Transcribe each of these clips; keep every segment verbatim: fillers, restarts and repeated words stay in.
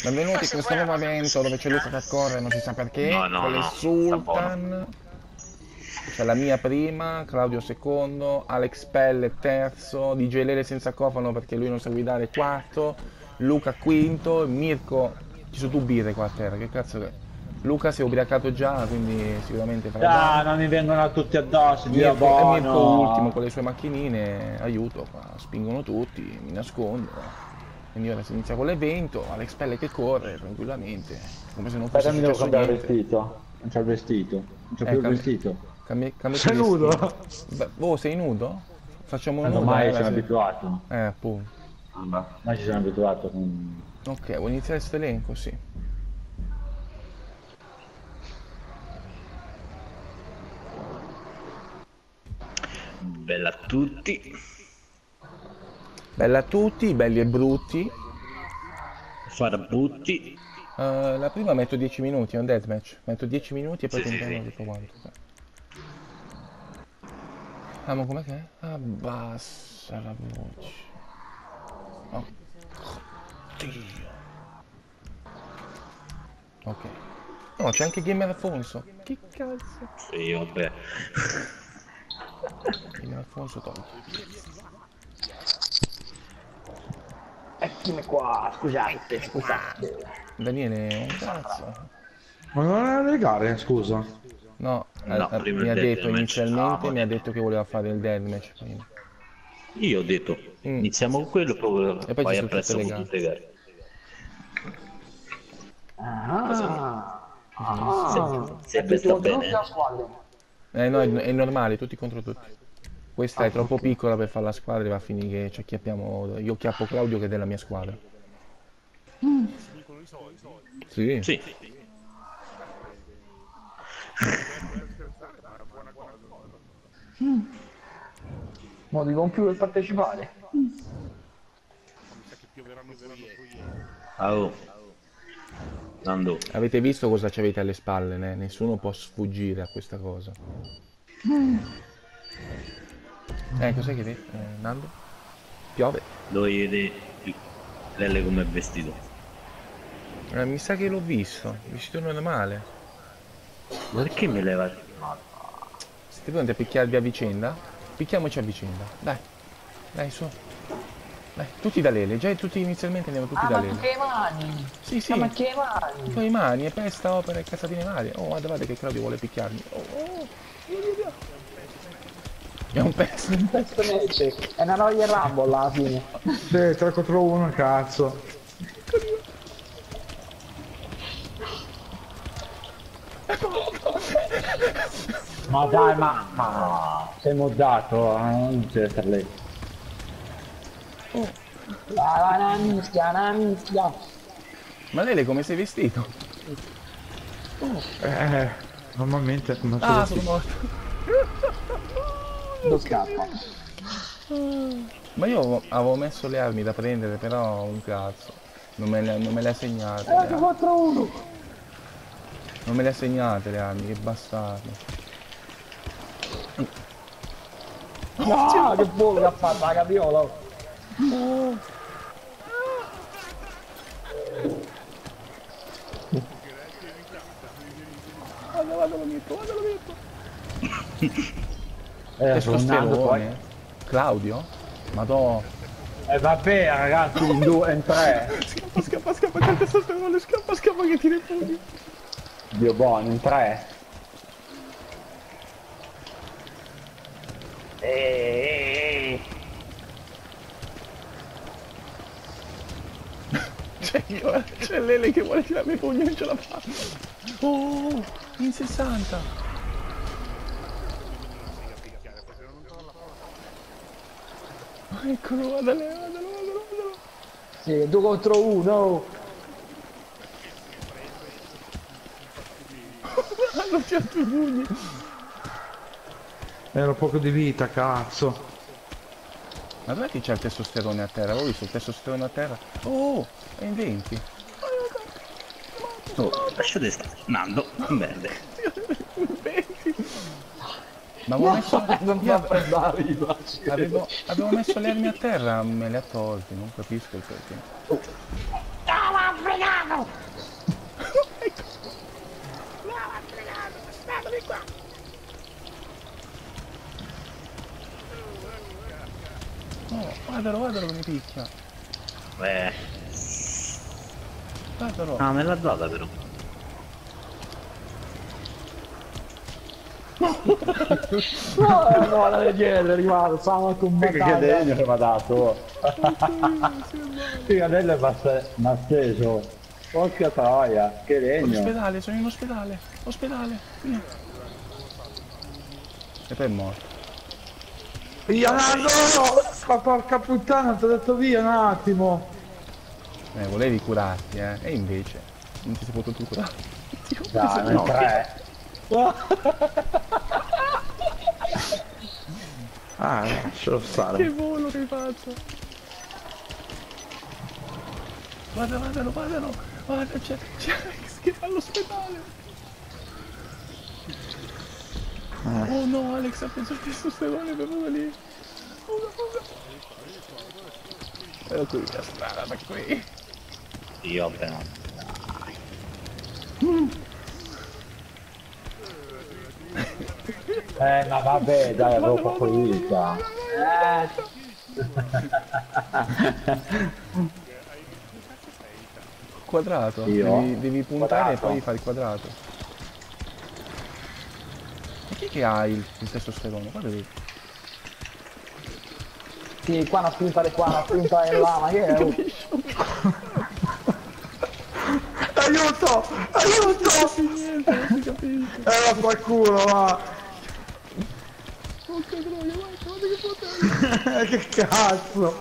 Benvenuti in questo nuovo evento dove c'è Luca che corre, non si sa perché, No, no, con il no, sta buono. Sultan. C'è la mia prima, Claudio secondo, Alex Pelle terzo, D J Lele senza cofano perché lui non sa guidare quarto, Luca quinto, Mirko, ci sono due birre qua a terra, che cazzo che... Luca si è ubriacato già, quindi sicuramente farà Ah, danni. non mi vengono tutti addosso, Dio Mirko, e Mirko ultimo buono. con le sue macchinine, aiuto, qua spingono tutti, mi nascondo. Quindi ora si inizia con l'evento, Alex Pelle che corre tranquillamente, come se non fosse Aspetta, mi devo successo cambiare il niente. vestito. Non c'ho il vestito. Non c'ho Eh, più il cambi- vestito. cambi- cambiati Sei i nudo? vestiti. Beh, oh, sei nudo? Facciamo Tanto nudo, ormai eh, la sono se- abituato. Eh, appunto. Ormai ci sono abituato. con- Ok, vuoi iniziare questo elenco? Sì. Bella a tutti. Bella a tutti, belli e brutti. Farabutti. Eh, la prima metto dieci minuti, è un deathmatch. Metto dieci minuti e poi Sì, sì, contiamo sì. tutto quanto. Ah, ma com'è che è? Abbassa la voce. Oh. Dio. Ok. No, c'è anche Gamer Alfonso. Che cazzo? Sì, vabbè. Gamer Alfonso togli. Eccomi qua, scusate, scusate. Daniele, un cazzo. Ma non era le gare, scusa. No, No, eh, eh, prima mi il ha detto deathmatch, inizialmente, avevamo mi ha detto. detto che voleva fare il deathmatch prima. Io ho detto, Mm. iniziamo con quello, E poi poi ci vai sono tutte appresso le con gare. tutte le gare. Cosa no? Ah, Se, ah. sempre sta bene. eh? Eh no, è, è normale, tutti contro tutti. Questa Ah, è troppo ok. piccola per fare la squadra e va a finire che ci acchiappiamo. Io chiappo Claudio che è della mia squadra. Sì. Sì. Ma di computer partecipare? Ah, oh. Nando. Avete visto cosa ci avete alle spalle, né? Nessuno può sfuggire a questa cosa. Eh, cos'è che hai detto, eh, Nando? Piove? Dove vede Lelle come è vestito. Eh, mi sa che l'ho visto, vestito normale. Ma perché mi levati? Siete pronti a picchiarvi a vicenda? Picchiamoci a vicenda. Dai, dai, su. Dai, tutti da Lele. Già tutti inizialmente andiamo tutti Ah, da ma tu Lele. che mani? Sì, sì. Ah, ma che mani? Con i mani, e pesta, opera e cazzatine varie. Oh, guarda, guarda che Claudio vuole picchiarmi. Oh, oh. È un pezzo. Questo mese è una Royal Rumble alla fine. Sì, tre contro uno, cazzo. Ma dai, ma, ma sei moddato, eh, non c'è per lei. Dai, una mischia, una mischia. Ma Lele come sei vestito? Eh, normalmente come Ah, sono sono morto. Lo scappa. Ma io avevo, avevo messo le armi da prendere, però un cazzo. Non me le, non me le ha segnate le Eh, armi. quattro uno. Non me le ha segnate le armi, che bastardo. No, che buono che ha fatto la capiola. Guarda, guarda, lo metto, guarda, lo metto. Eh, Fernando poi. Testosterone? Claudio? Madò. E eh, vabbè ragazzi, in due, in tre. Scappa, scappa, scappa, c'è il testosterone, scappa, scappa che tira fuori. Dio buono, in tre. Eeeh. C'è io, c'è Lele che vuole tirarmi i pugni, non ce la fa. Oh, in sessanta. Eccolo, guardalo, guardalo, guardalo, guardalo. Sì, due contro uno. Hanno tirato i pugni. Ero poco di vita, cazzo. Ma dov'è che c'è il testosterone a terra? Ho visto il testosterone a terra? Oh, è in venti. Oh, lasciate stare. Nando, merda. In venti. Ma avevo messo... Non io fa ave- prendere i baci. avevo, avevo messo le armi a terra, me le ha tolte, non capisco il perché. Guardalo, guardalo come picchia. Eh. Guardalo. Ah, me l'ha data però. No, no, la leggenda è arrivato, stavo con battaglia. Che degno che mi ha dato. Sì, adesso è ma steso. Porca troia, che degno. Ospedale, sono in ospedale. Ospedale. Via. E poi è morto. Via, no, ma porca puttana, ti ho detto via un attimo. Eh, volevi curarti, eh. E invece non ti sei potuto curare. Dai, no, tre. Ah, lascialo Che stare. volo che faccio. Guarda, guardalo, guardalo. Guarda, c'è Alex che fa all'ospedale. Eh. Oh no, Alex ha preso il testosterone per uno lì. Oh no, oh no. Ero qui, a strada da qui. Io appena. Eh, ma vabbè, dai, avevo poco di vita. Eh. Quadrato. Io? Devi, devi puntare Quadrato. e poi fare il quadrato. E chi è che ha il, il testosterone? Guarda lì. Sì, qua una spinta di qua, una spinta di là, ma che è? Aiuto! Aiuto! Niente, non si capisce. Era qualcuno, va! Porca troia, guarda, guarda che potere. Che cazzo!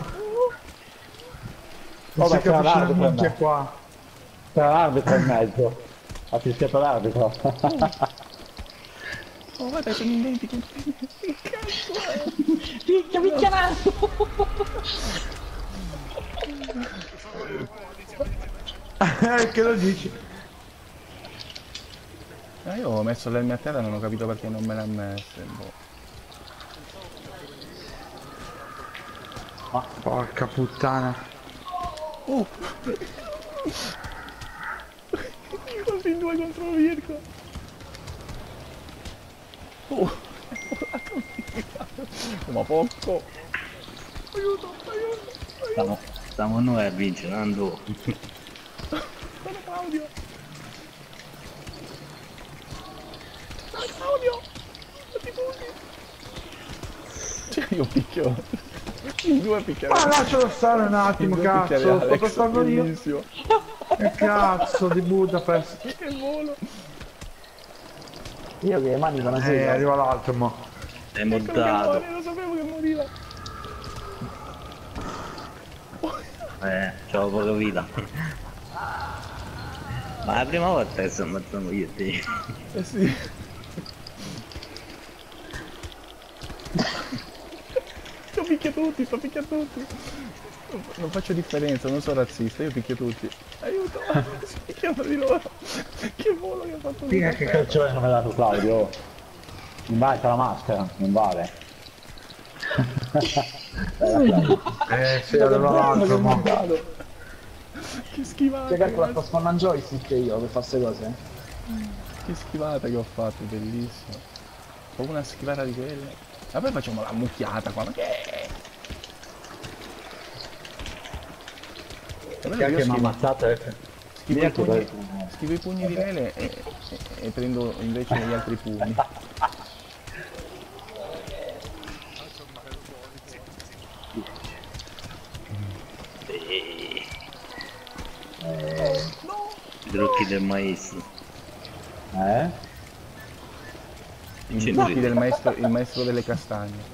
Non Vabbè, si c'era capisce l'arbitro una in minchia mezzo. qua. C'era l'arbitro in mezzo. Ha fischiato l'arbitro. Oh, guarda, sono in denti. Che cazzo è? Picchia, picchia naso! Eh, che lo dici? Ah, io ho messo l'elme a terra e non ho capito perché non me l'ha messo. Boh. Porca puttana. Oh! Così in due contro Mirko. Oh! Ma poco! Aiuto, aiuto! Stiamo, stiamo noi a vincere, Ando. Sono Claudio! Dai Claudio! Non ti buchi! Cioè io picchio... In due picchiare... Ma lascialo stare un attimo, in due picchiare cazzo. Sto Alex, passando io. bellissimo. Che cazzo di Budapest. Che volo! Io che le mani vanno a Eh, seguire. arriva l'altro mo. È Eccolo che montato. muore, lo sapevo che moriva! Eh, c'ho poca vita. Ma è la prima volta che sto ammazzando io e te. Eh sì! Io picchio tutti, sto picchio tutti! Non, non faccio differenza, non sono razzista, io picchio tutti. Aiuto! Si picchiano di loro! Che volo che ha fatto lui! Che calcione non mi ha dato Claudio? Non vale, c'ha la maschera, non vale. Eh, sì, arriva l'altro mo. Che schivata! Che calcola, sto ragazzi. spannando joystick io per fare queste cose. Che schivata che ho fatto, bellissimo! Proprio una schivata di quelle. Ma poi facciamo la mucchiata qua, ma che è? Che anche mi ha ammazzato eh. Schivo i, Mirko, pugni, dai. schivo i pugni di Lele e, e, e prendo invece gli altri pugni. I trucchi del maestro. Eh? I Sì, trucchi sì. del maestro, il maestro delle castagne.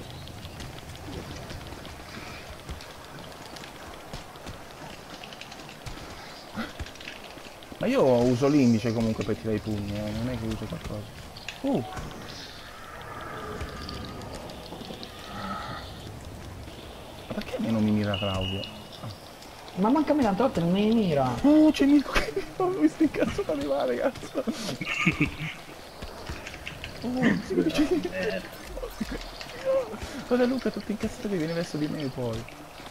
Ma io uso l'indice comunque per tirare i pugni, eh, non è che uso qualcosa. Uh! Ma perché a me non mi mira Claudio? Ma manca a me tante volte non mi mira. Oh, c'è Mirko che non ho visto il cazzo da arrivare, cazzo! Oh, si dice... Guarda Luca, tutto incazzato che viene verso di me poi.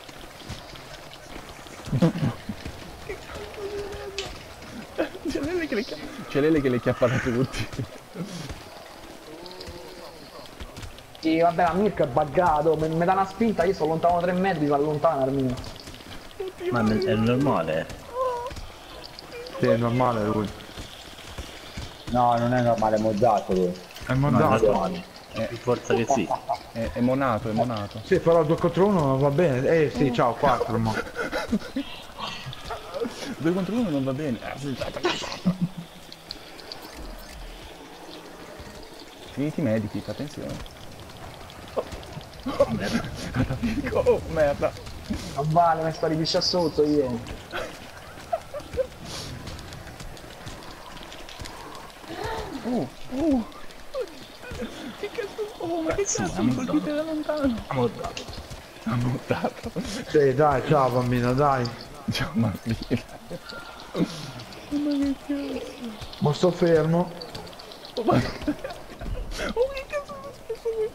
C'è Lele che le chiappa... C'è Lele che le chiappa da tutti. Sì, vabbè, la Mirko è buggato, mi, mi dà una spinta, io sto lontano tre metri, si allontana almeno. Ma è normale. Sì, è normale lui. No, non è normale, è moddato lui. È Ma è mondato. normale. Più forza che sì. È, è monato, è monato. Sì, però due contro uno non va bene. Eh sì, ciao, quattro mo. due contro uno non va bene. Eh, sì, finiti i medikit, attenzione. Oh, merda. Oh, merda. Non vale, mi sta ripiscia sotto io. Uh, uh. Che cazzo? Oh, ma che cazzo? Mi colpite da lontano. Ammodato. Ammodato. Sì, dai, ciao bambino, dai. Ciao bambino. Ma che cazzo? Ma sto fermo. Oh, ma... oh che cazzo è successo qui?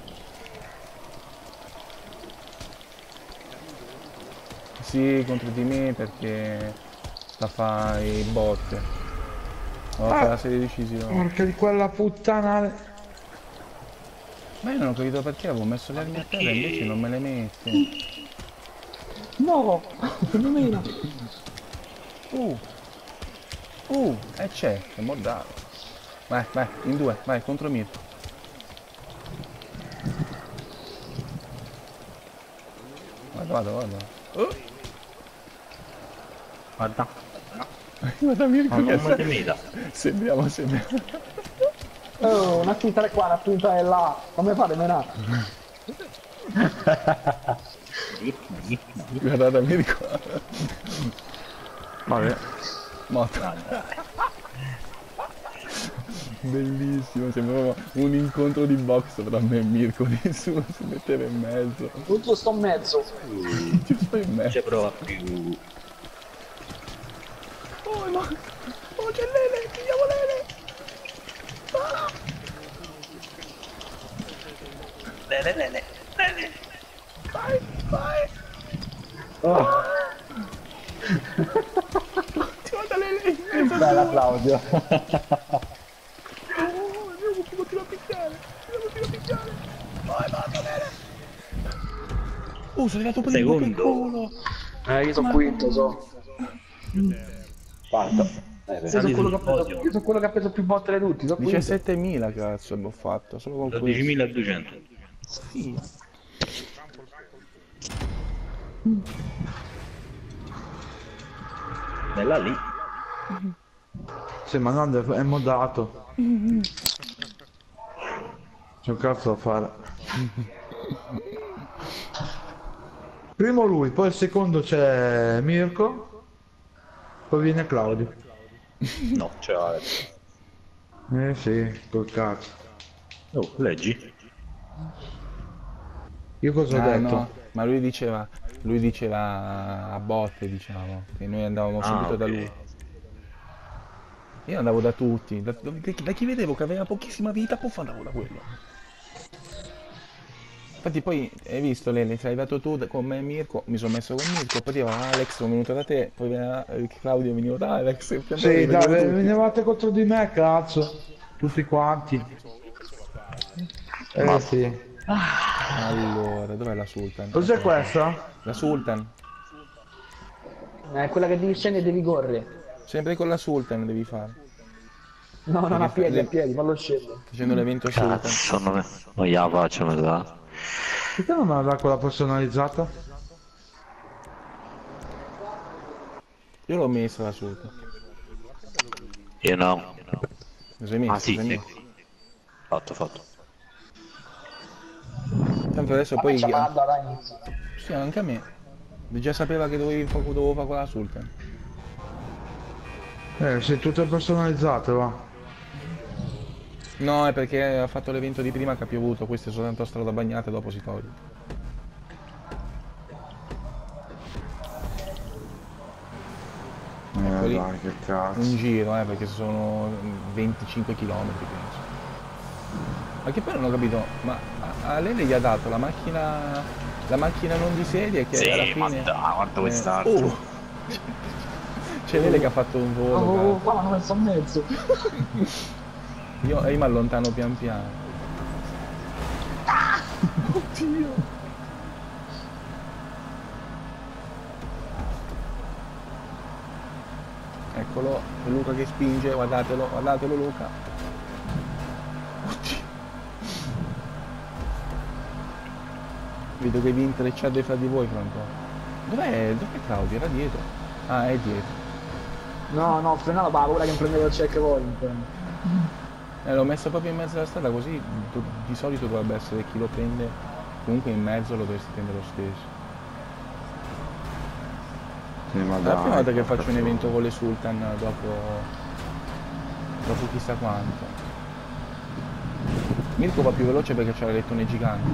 Sì, contro di me perché la fai botte. Ho fatto Ah. la serie di decisioni. Porca di quella puttana. Ma io non ho capito perché avevo messo le armi a terra e invece non me le metti. No, non era. Uh. Uh, e c'è, è mordato. Vai, vai, in due, vai, contro Mirko. Guarda, guarda, guarda. Oh. Guarda. Guarda Mirko Ma che non me ne veda. sembriamo, sembriamo. Oh, una spinta è qua, una spinta è là. Come fate, menà? Guardate Mirko. Vabbè. Morto. Bellissimo, sembra un incontro di box tra me e Mirko, nessuno si metteva in mezzo. Tutto sto in mezzo. Ci sto in mezzo. C'è prova più. Oh no! Oh c'è Lele! Pigliamo Lele! Ah! Lele, lele, lele. Vai! Vai! Oh, Ti guarda Lele! in mezzo a bella tu. Claudio. Oh, andiamo, ti continua a picchiare! Ti continua a picchiare! Vai, vado Lele! Oh, sono arrivato per il buco in Secondo. culo! Eh, io sono quinto, so. Quarto. Eh, Io sono quello, che ha preso- io sono quello che ha preso più botte di tutti, sono quinto. diciassettemila cazzo abbiamo fatto, solo con questo. dodicimiladuecento. Sì. Bella lì. Sì, ma Nando è moddato. C'è un cazzo da fare. Primo lui, poi il secondo c'è Mirko, poi viene Claudio. No, c'è Alex. Eh sì, col cazzo. Oh, leggi. Io cosa ho Ah, detto? no, ma lui diceva, lui diceva a botte, diciamo, che noi andavamo Ah, subito da ok. lui. Io andavo da tutti, da, da- da chi vedevo che aveva pochissima vita, poi andavo da quello. Infatti poi hai visto Lele, sei arrivato tu da- con me e Mirko, mi sono messo con Mirko, poi arrivava Alex, sono venuto da te, poi veniva, eh, Claudio veniva da Alex, e pian piano Sì, li dai, vedevo tutti. venivate contro di me, cazzo. Tutti quanti. Eh sì. Allora, dov'è la Sultan? Cos'è questa? La Sultan. È quella che devi scendere e devi correre. Sempre con la Sultan devi fare. No, non a Perché piedi, le- a piedi, fallo scendere. Facendo l'evento Sultan. Cazzo, non, è... non gliela faccio, mi sa. Perché non me la dà quella personalizzata? Io l'ho messa la Sultan. Io no. Lo sei messo? Ah sì, Lo sai sì. messo? Fatto, fatto. Tanto adesso Vabbè, poi... c'è la da inizio. Sì, anche a me. Già sapeva che dovevi, dovevo fare con la Sultan. Eh, sei tutte personalizzate, va. No, è perché ha fatto l'evento di prima che ha piovuto, queste sono soltanto strada bagnata e dopo si toglie. Eh, lì. dai, che cazzo. Un giro, eh, perché sono venticinque chilometri, penso. Ma che poi non ho capito, ma a, a Lele gli ha dato la macchina, la macchina non di serie che Sì, alla ma fine... dai, guarda quest'altro. Oh! C'è Lele che ha fatto un volo, Oh, qua l'hanno messo in mezzo. Io, io mi allontano pian piano. Oddio. Eccolo, è Luca che spinge, guardatelo, guardatelo Luca. Oddio. Vedo che vi intrecciate fra di voi fra un po'. Dov'è? Dov'è Claudio? Era dietro. Ah, è dietro. No, no, ho frenato, ma ora che prendevo il checkpoint. Eh, l'ho messo proprio in mezzo alla strada, così do- di solito dovrebbe essere chi lo prende, comunque in mezzo lo dovresti prendere lo stesso. Sì, ma È la prima dai, volta che faccio un porca evento con le Sultan dopo, dopo chissà quanto. Mirko va più veloce perché c'ha l'alettone gigante.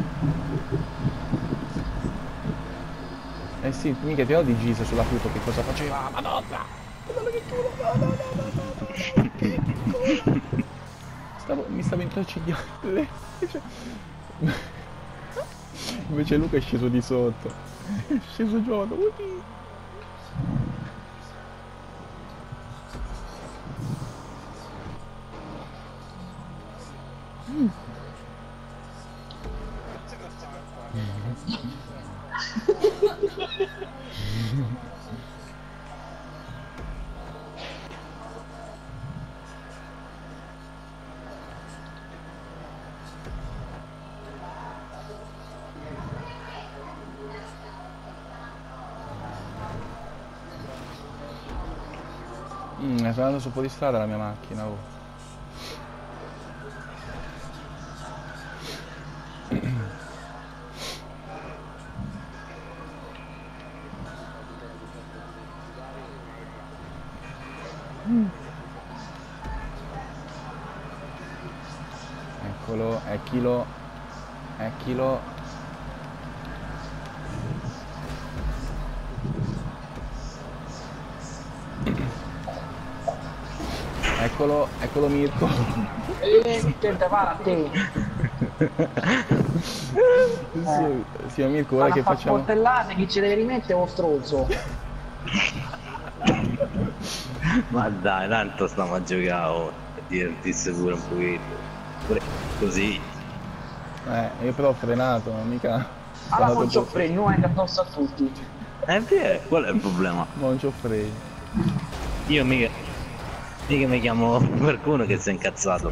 Eh sì, mica ti ho di Gise sulla Pluto che cosa faceva? Madonna! Madonna che culo! No, no, no, no, no, che culo! Stavo, mi stavo intorcigliando. Invece... Invece Luca è sceso di sotto. È sceso giù. Udì. Mm. Mm, sta andando su fuori strada la mia macchina, oh. Mm. Eccolo, ecchilo, ecchilo. Eccolo, eccolo Mirko. E te te va a te. Sì, sì, Mirko, ora Vanno che a far facciamo... sportellate, chi ce deve rimettere o stronzo? Ma dai, tanto stiamo a giocare, oh, per divertirsi pure un pochino. Pure così. Eh, io però ho frenato, mica... sono Allora non andato c'ho freni, non è addosso a tutti. È vero, qual è il problema? po'- Non c'ho freni. Io mica, mica mi chiamo qualcuno che si è incazzato.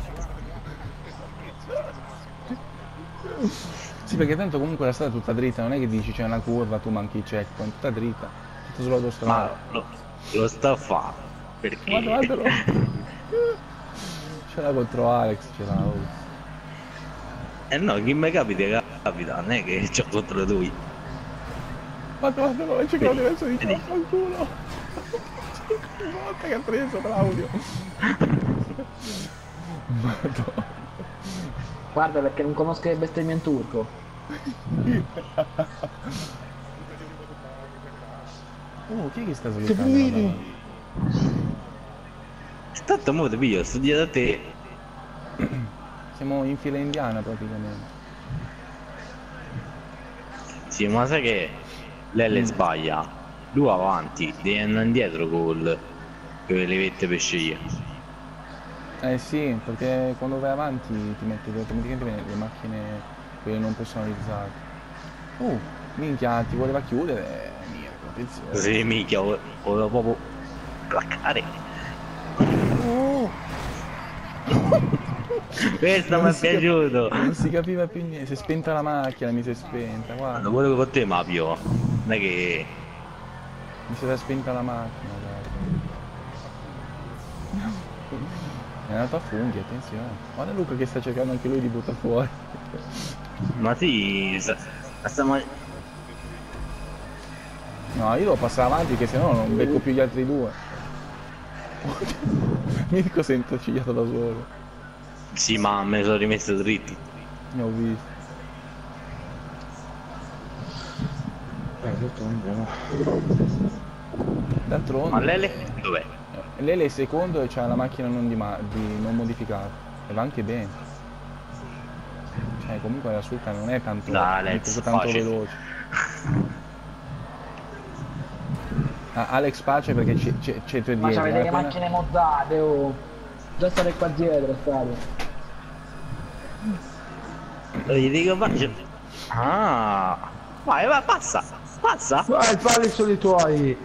Sì, perché tanto comunque la strada è tutta dritta, non è che dici c'è una curva, tu manchi il checkpoint, tutta dritta, tutta sull'autostrada. Ma lo, lo sta a fare, perché? Guarda, guardalo. Ce l'ha contro Alex, ce l'ha. Oh. Eh no, chi mi capita capita, non è che c'ho contro lui. Guarda, guardalo, c'è Claudio verso di Vedi. qua, al culo. Che volta che ha preso Claudio. Madonna. Guarda perché non conosco le bestemmie in turco. Oh, chi è che sta Che slittando? fluidi! Tanto mo ti piglio, studio da te. Siamo in fila indiana praticamente. Sì, ma sai che lei le Mm. sbaglia. Lui avanti, devi andare indietro con le levette per scegliere. Eh sì, perché quando vai avanti ti metti automaticamente le macchine, quelle non personalizzate. Uh, minchia, ti voleva chiudere, Mirko, attenzione. Sì, mica, vo- volevo proprio placcare. Oh, Questo mi non è si cap- piaciuto. non si capiva più niente, si è spenta la macchina, mi si è spenta, Lo guarda, volevo con te, ma più. Non è che... mi si era spenta la macchina, guarda. È andato a funghi, attenzione. Guarda Luca che sta cercando anche lui di buttare fuori. Ma sì, sta, stiamo... No, io devo passare avanti che sennò non becco più gli altri due. Mirko si è intorcigliato da solo. Sì, ma me ne sono rimesso dritto. Ne ho visto. D'altronde. Ma Lele? Dov'è? eh, Lele è secondo e c'ha la macchina non, di ma- di- non modificata. E va anche bene. Cioè comunque la Sultan non è tanto, Dai, non è Alex, tanto facile. veloce. Ah, Alex pace perché c'è, c'è, c'è tu Ma dietro. c'avete eh, le appena- macchine moddate, oh. Già state qua dietro, state. Lo gli dico, faccio. Ah, vai, vai, passa, passa. Vai, i pali sono i tuoi.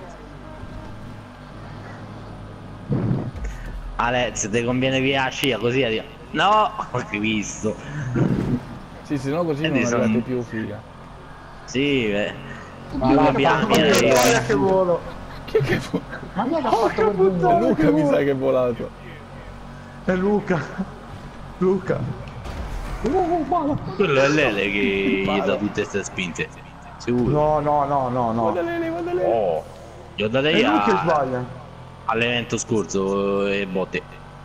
Alex, ti conviene via la scia così arriva. No, ho visto. Sì, se no così E non di son- arrivate più, figa. Sì, eh. Ma Più là, piano, guarda viene che io. guarda che volo. Chi è che fu? Ma chi è che ha fatto quel buco? Luca mi sa che è volato. È Luca. Luca. Quello è Lele che gli dà tutte queste spinte. Sicuro. No, no, no, no, no. Guarda lei, guarda lei. Oh, gli ho date È io lui che a- sbaglia. all'evento scorso e botte.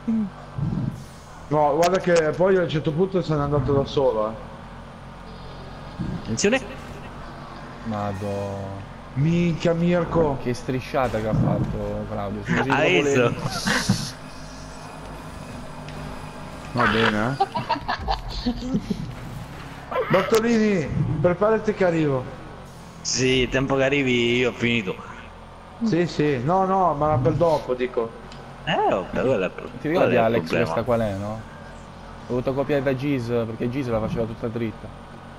No, guarda che poi a un certo punto se n'è andato da solo, eh. Attenzione. Madò. Minchia Mirko. Che strisciata che ha fatto Claudio. Sono così Hai proprio visto? le- Va bene, eh. Bartolini, preparati che arrivo. Sì, tempo che arrivi io ho finito. Sì, sì. No, no, ma per dopo, dico. Eh, vabbè, quello è per... Ti ricordi quello è il Alex problema. questa qual è, no? Ho dovuto copiare da Giz perché Giz la faceva tutta dritta.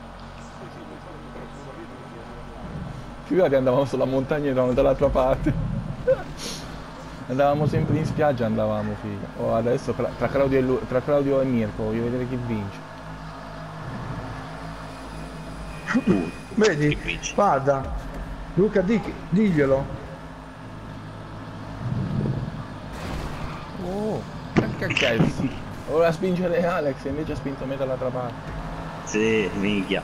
Ti ricordi andavamo sulla montagna e eravamo dall'altra parte? Andavamo sempre in spiaggia, andavamo figa. Oh, adesso tra tra Claudio e, Lu- tra Claudio e Mirko, voglio vedere chi vince. Vedi? Chi vince? Guarda. Luca, di, diglielo. Oh, che cazzo. Voleva spingere Alex e invece ha spinto me dall'altra parte. Sì, minchia.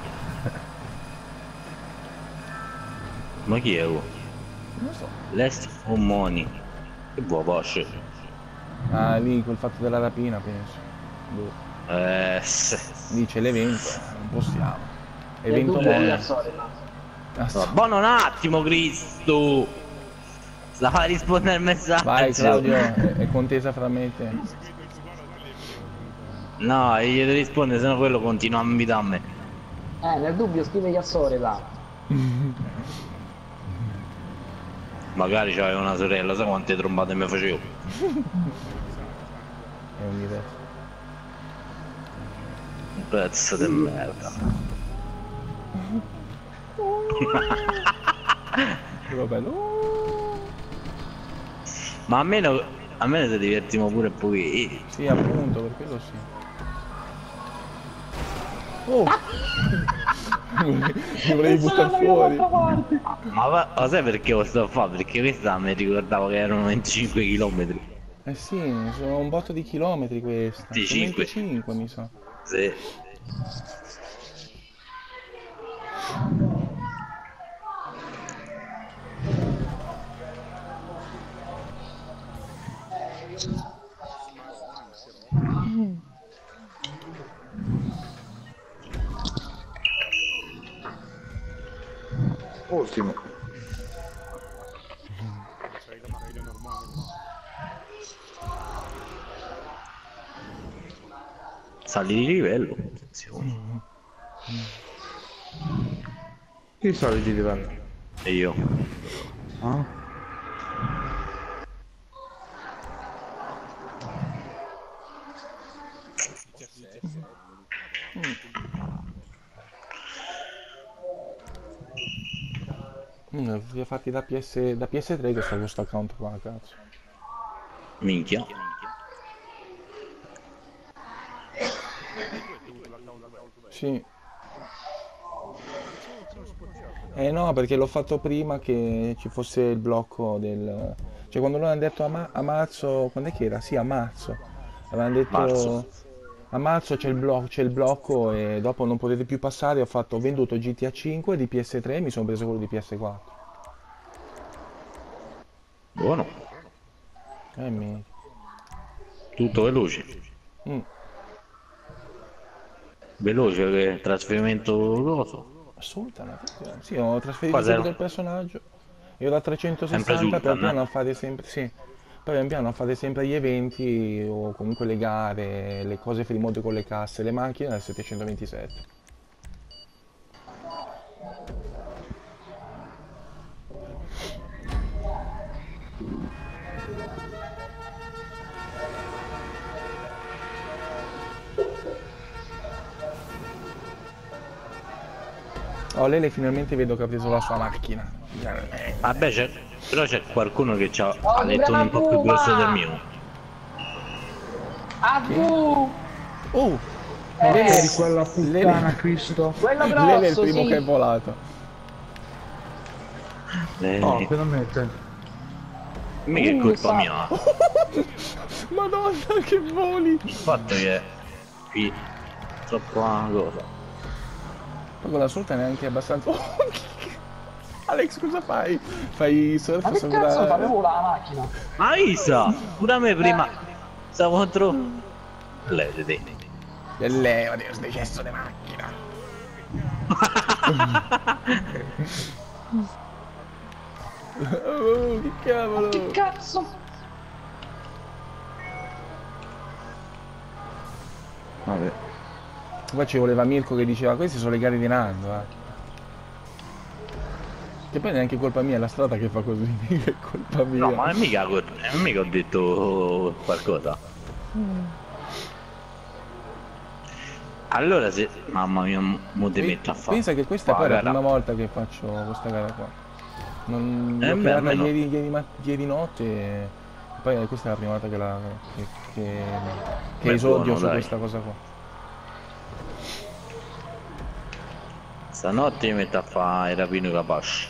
Ma chi è? Oh? Non so. Lest for money. Che buona Porsche. Ah, lì col fatto della rapina penso. Boh. Eh, se- Lì c'è l'evento, eh, non possiamo. Nel Evento dubbio mono. via Sorena. Ah, sì. Ma buono un attimo, Cristo! Sta a rispondere al messaggio. Vai Claudio, è, è contesa fra me e te. No, io gli risponde, sennò quello continua a invitarmi. Eh, nel dubbio scrivegli a Sorena. Magari c'aveva una sorella, sai quante trombate mi facevo? È un livello. Un pezzo di merda. Però bello. Ma almeno, almeno ti divertiamo pure un pochino. Sì, appunto, per quello sì. Oh! Mi volevi buttare fuori. Ma, va- ma sai perché lo sto a fare? Perché questa mi ricordavo che erano venticinque chilometri. Eh sì, sono un botto di chilometri questa. venticinque. Sono venticinque mi sa. Sì. Ultimo. Sali di livello. Attenzione. Chi sali di livello? E io. Ah? Mm, vi ho fatti da, P S, da P S tre che sta questo account qua, cazzo. Minchia. Sì. Eh no, perché l'ho fatto prima che ci fosse il blocco del... Cioè quando loro hanno detto a, ma- a marzo, quando è che era? Sì, a marzo. Avevano detto... Marzo. A marzo c'è il, blo- c'è il blocco e dopo non potete più passare, ho fatto, ho venduto G T A cinque di P S tre e mi sono preso quello di P S quattro. Buono. Eh mi... Tutto veloce. Mm, Veloce che trasferimento coso. assolutamente. Sì, ho trasferito Cos'era? subito il personaggio. Io da Sempre trecentosessanta sultan, pian piano eh? a fare sempre... Sì. Poi pian piano a fare sempre gli eventi o comunque le gare, le cose free mode con le casse, le macchine dal settecentoventisette. Oh, Lele finalmente vedo che ha preso la sua macchina. Vabbè, c'è, però c'è qualcuno che ha Oh, ha letto un po' più grosso del mio. Abu! Oh! Eh, Lele, Di quella puttana, Cristo. quello Lele è il grosso, primo sì. che è volato. Eh, Oh, finalmente. mica è Uh, colpa sa- mia. Madonna, che voli! Il fatto che qui troppo una cosa. Poi con la solta neanche abbastanza... Oh, Alex, cosa fai? Fai surf Ma che sopra... cazzo fa? Avevo la macchina. Ma Isa, pure a me prima stavo contro lei, vedi. E levati questo cesso di macchina. Oh, che cavolo! Che cazzo? Vabbè. Poi ci voleva Mirko che diceva queste sono le gare di Nando, eh. Che poi neanche colpa mia, è la strada che fa così, mica è colpa mia. No, ma è mica, co- è mica ho detto qualcosa. Allora se... Mamma mia, mo te metto a fare. Pensa che questa qua, poi è la gara. prima volta che faccio questa gara qua. Non Eh, l'ho beh, creata almeno- ieri, ieri, ma- ieri notte e poi questa è la prima volta che, la, che, che, che Beh, esordio buono, su dai. questa cosa qua. Stanotte mi metto a fare il rapino capace.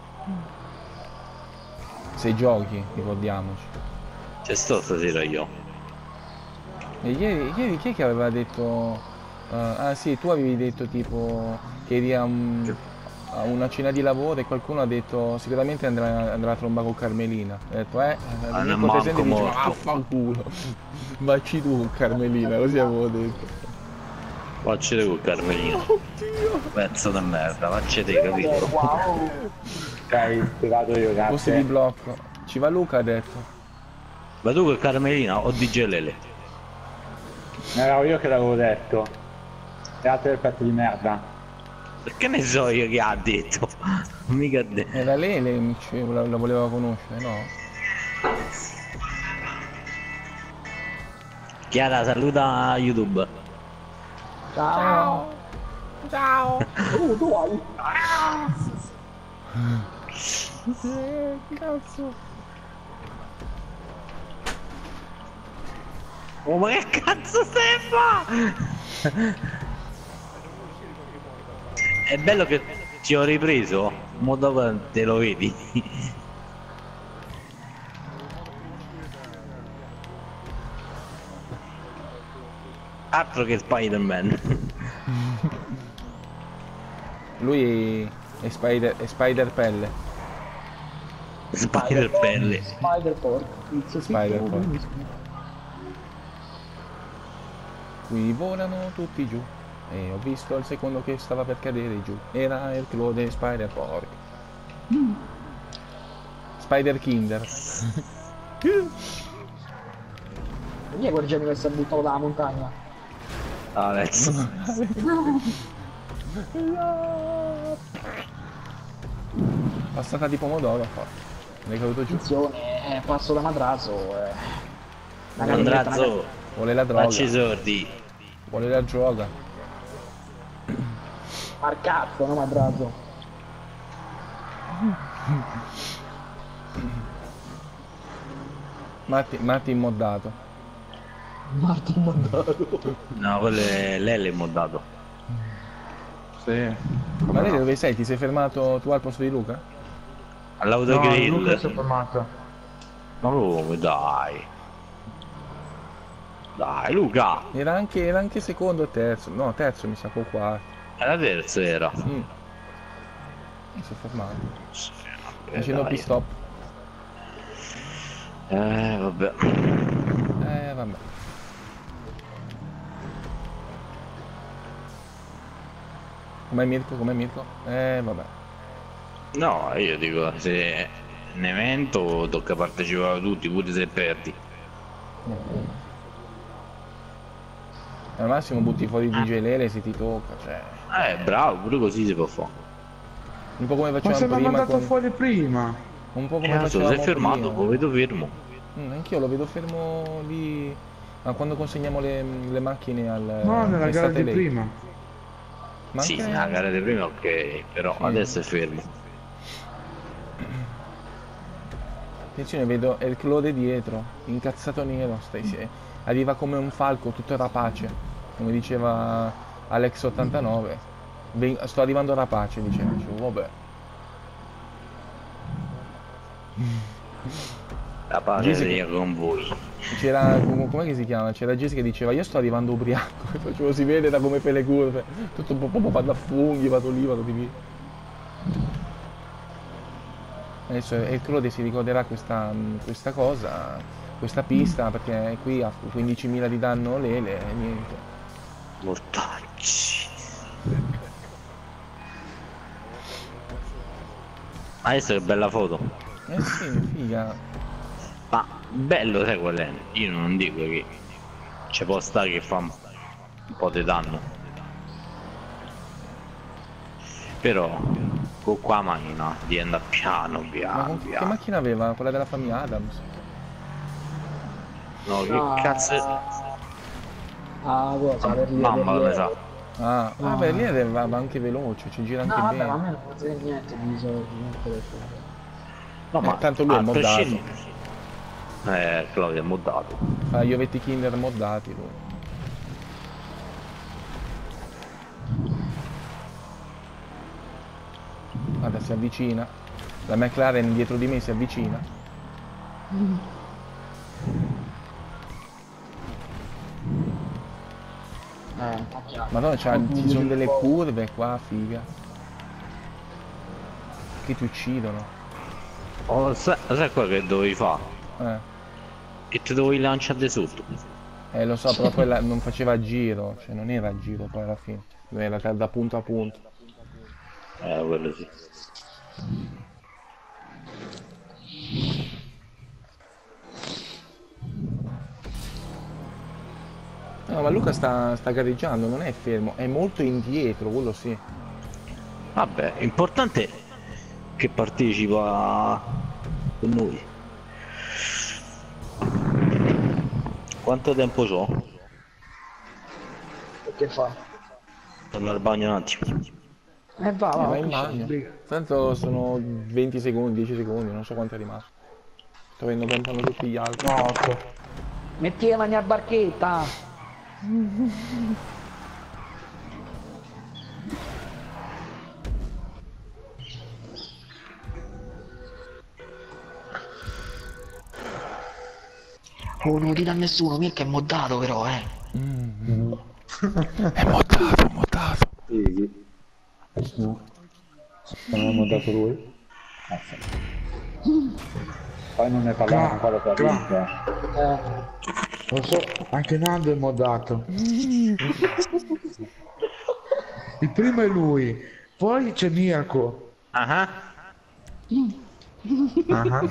Se giochi, ricordiamoci. C'è sto stasera io. E ieri, ieri chi è che aveva detto... eh, ah sì, tu avevi detto tipo che eri a, un- a una cena di lavoro e qualcuno ha detto sicuramente andrà, andrà a tromba con Carmelina. Ha detto eh, Ah, Mirko manco Tesende dice morto. vaffanculo, vacci tu con Carmelina, così avevo detto. Faccete con Carmelino. Oddio! Pezzo di merda, faccete, capito? Wow. Hai spiegato io, Posti di grazie. blocco. Ci va Luca ha detto. Ma tu con Carmelina o D J Lele? Era io che l'avevo detto. E altri del pezzo di merda. Perché ne so io che ha detto? Mica ha detto. Era Lele, ci- la, la voleva conoscere, no? Chiara, saluta YouTube. Ciao. Ciao! Uh, tu hai. Eh, cazzo! Oh, ma che cazzo stai a fare? È bello che ci ho ripreso, mo dopo te lo vedi. Altro che Spider-Man. Lui è Spider, è Spider Pelle. Spider Pelle. Spider Pork. Spider Pork. Qui volano tutti giù. E ho visto il secondo che stava per cadere giù. Era il Claude Spider Pork. Spider Kinder. Chi è quel genio che si è buttato dalla montagna? Alex. Passata di pomodoro, forte. L'hai caduto giù. Attenzione, eh, passo da madrazo. Eh. Una galletta, una Andrazzo, Vuole la droga. facci i sordi. Vuole la droga. galletta. Marcazzo, no madrazo. Matti, Matti immoddato. Martin mandato. No, quello è Lele moddato. Sì. Ma lei dove sei? Ti sei fermato tu al posto di Luca? No, All'autogrill. Luca si è fermato. Ma come, dai. Dai, Luca. Era anche, era anche secondo o terzo. No, terzo mi sa con quarto. Era terzo era. Mm. Mi sono fermato. Eh, Facendo dai. pit stop. Eh, vabbè. Eh vabbè. Com'è Mirko? Com'è Mirko? Eh vabbè. No, io dico, se un evento tocca partecipare a tutti, pure se perdi. Al massimo butti fuori D J Lele se ti tocca, cioè. Eh, bravo, pure così si può fare. Un po' come Ma se facevamo l'ha prima mandato con... fuori prima. Un po' come Cazzo, si facevamo è fermato, prima. lo vedo fermo. Mm, anch'io lo vedo fermo lì. Ma quando consegniamo le, le macchine al... No, nella gara all'estate di lei. prima. Ma Sì, anche- la gara di prima ok, però Sì. adesso è fermo. Attenzione, vedo El Claude dietro, incazzato nero, stai sì. Arriva come un falco, tutto rapace, come diceva Alex ottantanove. Ven- sto arrivando rapace, diceva. Dicevo, vabbè. La pace Jessica- sia con voi. C'era, com- com'è che si chiama? C'era Jessica che diceva, io sto arrivando ubriaco, e facevo, si vede da come fai le curve, tutto un po' po- vado a funghi, vado lì, vado di lì. Adesso El Claude si ricorderà questa, questa cosa, questa pista, perché qui ha quindicimila di danno Lele e niente. Mortacci. Adesso che bella foto. Eh sì, figa. Ma bello sai qual è? Io non dico che ci può stare che fa un po' di danno. Però con qua macchina diventa piano Ma piano con che piano. macchina aveva? Quella della famiglia Adams? No, che No, cazzo. Ah, cosa? Per lì, Mamma per lo lì. sa. Ah, No. vabbè, lì va va anche veloce, ci gira No, anche vabbè, ma a bene. me non può dire niente di soldi, non telefono. No, Eh, tanto lui è a moddato. prescindere- Eh, Claudio è moddato. Fa gli ovetti Kinder moddati lui. Guarda, si avvicina. La McLaren dietro di me si avvicina. Eh, già. Madonna, c'ha- ci sono delle curve qua, figa. Che ti uccidono. Oh, sai, sai quello che dovevi fare? Eh, Che ti dovevi lanciare di sotto. eh lo so, però quella non faceva giro, cioè non era giro poi alla fine. Era da punto a punto. Eh, quello sì. No, ma Luca sta, sta gareggiando, non è fermo, è molto indietro, quello sì. Vabbè, l'importante è che partecipa con noi. Quanto tempo c'ho? Che fa? Torno al bagno un attimo. Eh va, Eh, va, va in capisci, bagno. briga. Tanto sono venti secondi, dieci secondi, non so quanto è rimasto. Sto avendo lontano tutti gli altri. Metti le mani a barchetta! Oh, non lo dite a nessuno, mica è moddato però, eh. È moddato, è moddato. Sì, sì. No. Non l'ha mandato lui? Ah, sì. Poi non ne parliamo Cla- ancora per cla- vinta. Eh, Lo so, anche Nando è moddato. Il primo è lui, poi c'è Mirko. Ah, Ah,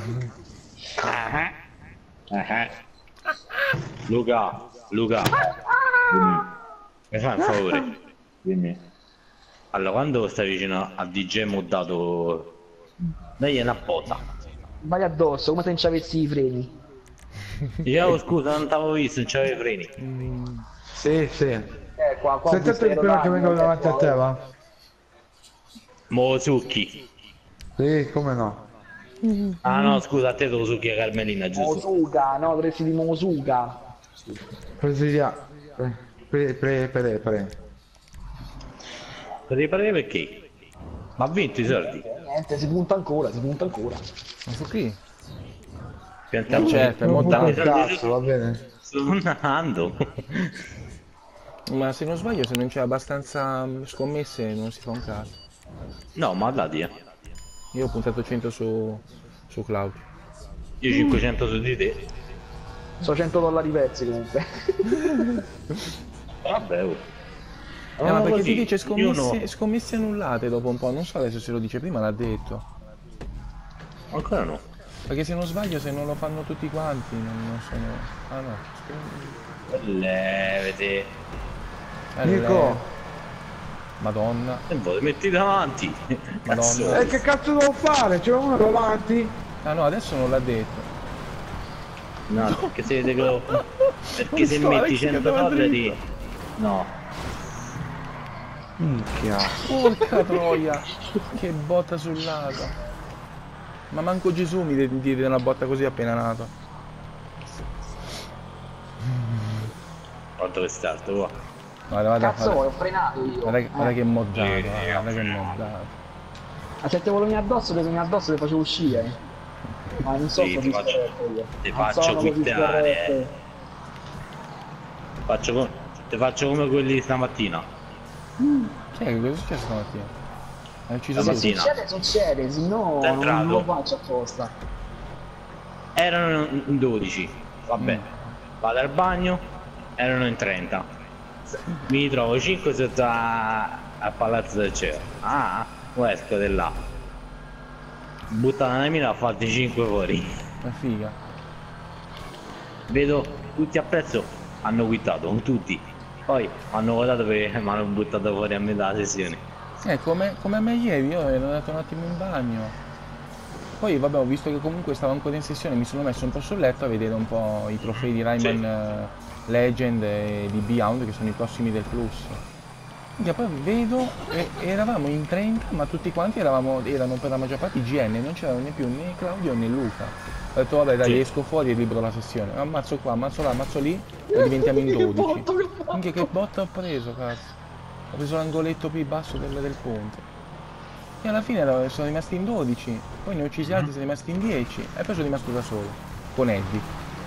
Eh, Luca, Luca, dimmi, mi fai un favore? dimmi. Allora, quando stai vicino a D J moddato, dai una botta. vai addosso, come se non ci avessi i freni. Io oh, scusa, non t'avevo visto, non c'avevi i freni. sì, sì. Eh, qua, qua. ho Senti visto te prima che aerodinamica, vengo davanti a qua, te, oh. va? Mosucchi. Sì, come no. Ah no, scusa, a te devo succhi a Carmelina, giusto? Mosuga, no, dovresti di Mosuga. Presidia. Pre, pre, pre, pre. Per riparare perché? Ma ha vinto i soldi. Niente, si punta ancora, si punta ancora. Ma su chi? Piantiamo Certo, è Non moddato. un cazzo, va bene. Sto andando. Ma se non sbaglio, se non c'è abbastanza mm, scommesse non si fa un cazzo. No, ma dati, eh. Io ho puntato cento su, su Claudio. Io cinquecento su di te. Sono cento dollari persi comunque. Vabbè, oh. Eh, ma Ah, perché così, ti dice io scommesse, no. scommesse annullate dopo un po', non so adesso se lo dice prima, l'ha detto. Ancora no. Perché se non sbaglio, se non lo fanno tutti quanti, non, non sono... Ah no. Levete. Eh, Nico. le- Madonna. E voi metti davanti. Cazzo. E che cazzo devo fare? C'è uno davanti? Ah no, adesso non l'ha detto. No, perché se vede che... Perché se so, metti Alex, che cento andava dollari... dritto. No. Minchia. Porca troia! Che botta sul lato! Ma manco Gesù mi diede una botta così appena nato. Quanto è stato? Qua? Guarda, guarda, Cazzo, guarda, ho frenato io. guarda, che- guarda Eh. che moddato, Eh, guarda, guarda che moddato. Ma se te volevi addosso, te venivi addosso, te facevo uscire. Ma non so Sì, così ti faccio- scorretto io. ti Non faccio sono così quittare, scorretto. Faccio, co- te faccio come quelli di stamattina. Che è? Cosa è successo stamattina? Hai ucciso La tutti? mattina. Succede, succede, se no Sei non, entrato. non lo faccio apposta. Erano in dodici, vabbè. Mm. Vado al bagno, erano in trenta. Mi ritrovo cinque sotto a, a Palazzo del Cielo. Ah, poi esco di là. Buttata una mina, ho fatti cinque fuori. Ma figa. Vedo tutti a prezzo, hanno quittato, tutti. Poi hanno votato perché mi hanno buttato fuori a metà sessione. Eh, come, come a me ieri, io ero andato un attimo in bagno. Poi vabbè, ho visto che comunque stavo ancora in sessione, mi sono messo un po' sul letto a vedere un po' i trofei di Rayman Sì. eh, Legend e di Beyond, che sono i prossimi del Plus. E poi vedo, e, eravamo in trenta, ma tutti quanti eravamo, erano per la maggior parte I G N, non c'erano né più né Claudio né Luca. Ho detto vabbè dai, Sì. esco fuori e libero la sessione. Ammazzo qua, ammazzo là, ammazzo lì e diventiamo in dodici. Anche che botta ho preso, cazzo. Ho preso l'angoletto più basso del, del ponte. E alla fine ero- sono rimasti in dodici, poi ne ho uccisi altri, sono rimasti in dieci, e poi sono rimasto da solo, con Eddie.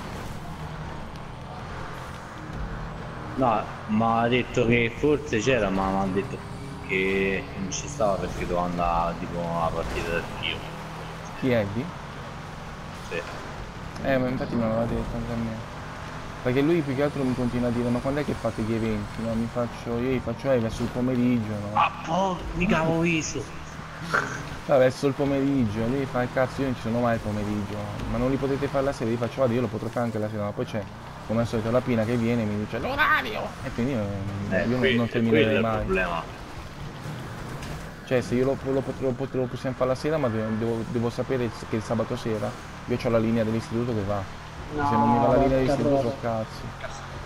No, ma ha detto che forse c'era, ma mi ha detto che non ci stava perché doveva andare tipo alla partita del Pio. Chi Eddie? Sì. Eh, ma infatti me l'aveva detto anche a me. Perché lui più che altro mi continua a dire, ma quando è che fate gli eventi? No, mi faccio, io li faccio eh, verso il pomeriggio, no? Ah, po', mica avevo visto. Ah, verso il pomeriggio, lui fa cazzo, io non ci sono mai il pomeriggio, ma non li potete fare la sera, io faccio guarda, io lo potrò fare anche la sera, ma poi c'è come al solito la Pina che viene e mi dice l'orario! E quindi io, Eh, io non, quello- non quello è terminerei il mai. problema. Cioè se io lo, lo, pot- lo pot- lo possiamo fare la sera, ma devo, devo- devo sapere che il sabato sera io ho la linea dell'istituto che va. No, Se non mi va la linea porca dell'istituto troia. so cazzi.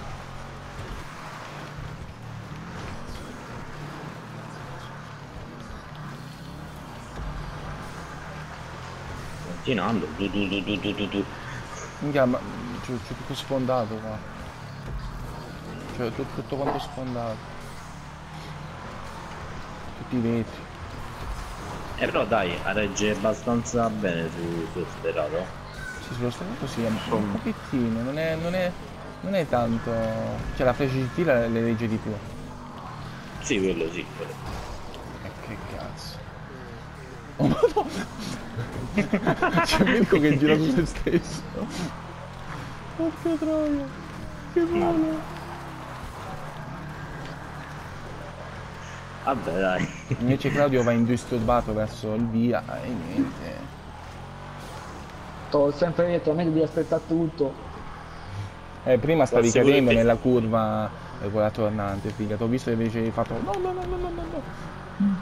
Continuando. Du, du, du, du, du, du, du. Minchia, ma c'è, c'è tutto sfondato qua. Cioè tutto, tutto quanto sfondato. Tutti i vetri. Eh però dai, regge abbastanza bene su, su sterato. Sì, sullo stato sì, un, un pochettino, non è, non è, non è tanto. Cioè la Flash G T la, le legge di più. Sì, quello sì. Quello. Eh, che cazzo. Oh madonna! C'è Mirko che gira su se stesso. Porca troia! Che bello! Vabbè dai. Invece Claudio va indisturbato verso il via e niente. T'ho sempre detto, a me devi aspettare tutto. Eh, prima stavi Forse cadendo pure te. nella curva eh, quella tornante, figa. T'ho visto che invece hai fatto no no no no no no no.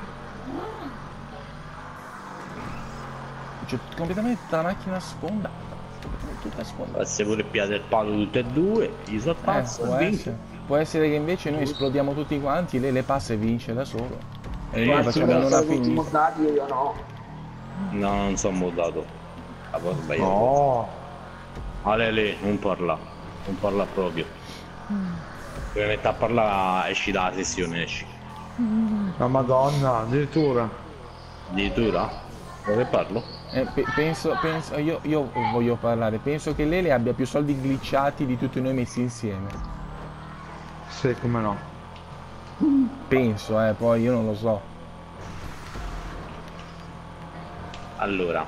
Cioè, completamente tutta la macchina sfondata. Completamente tutta sfondata. Forse pure piate il palo tutte e due, gli Eh, sorpazzo può e vinto. essere. Può essere che invece noi esplodiamo tutti quanti, lei le passa e vince da solo. E Eh, noi sì, facciamo però non Sono a tutti finire. moddati e io no. No, non sono modato. Avevo sbagliato. No. Ale lì, non parla. Non parla proprio. Se metti a parlare esci dalla sessione, esci. La madonna, addirittura. Addirittura? Dove parlo? Eh, pe- penso, penso, io, io voglio parlare, penso che Lele abbia più soldi glitchati di tutti noi messi insieme. Sì, come no. Penso, eh, poi io non lo so. Allora,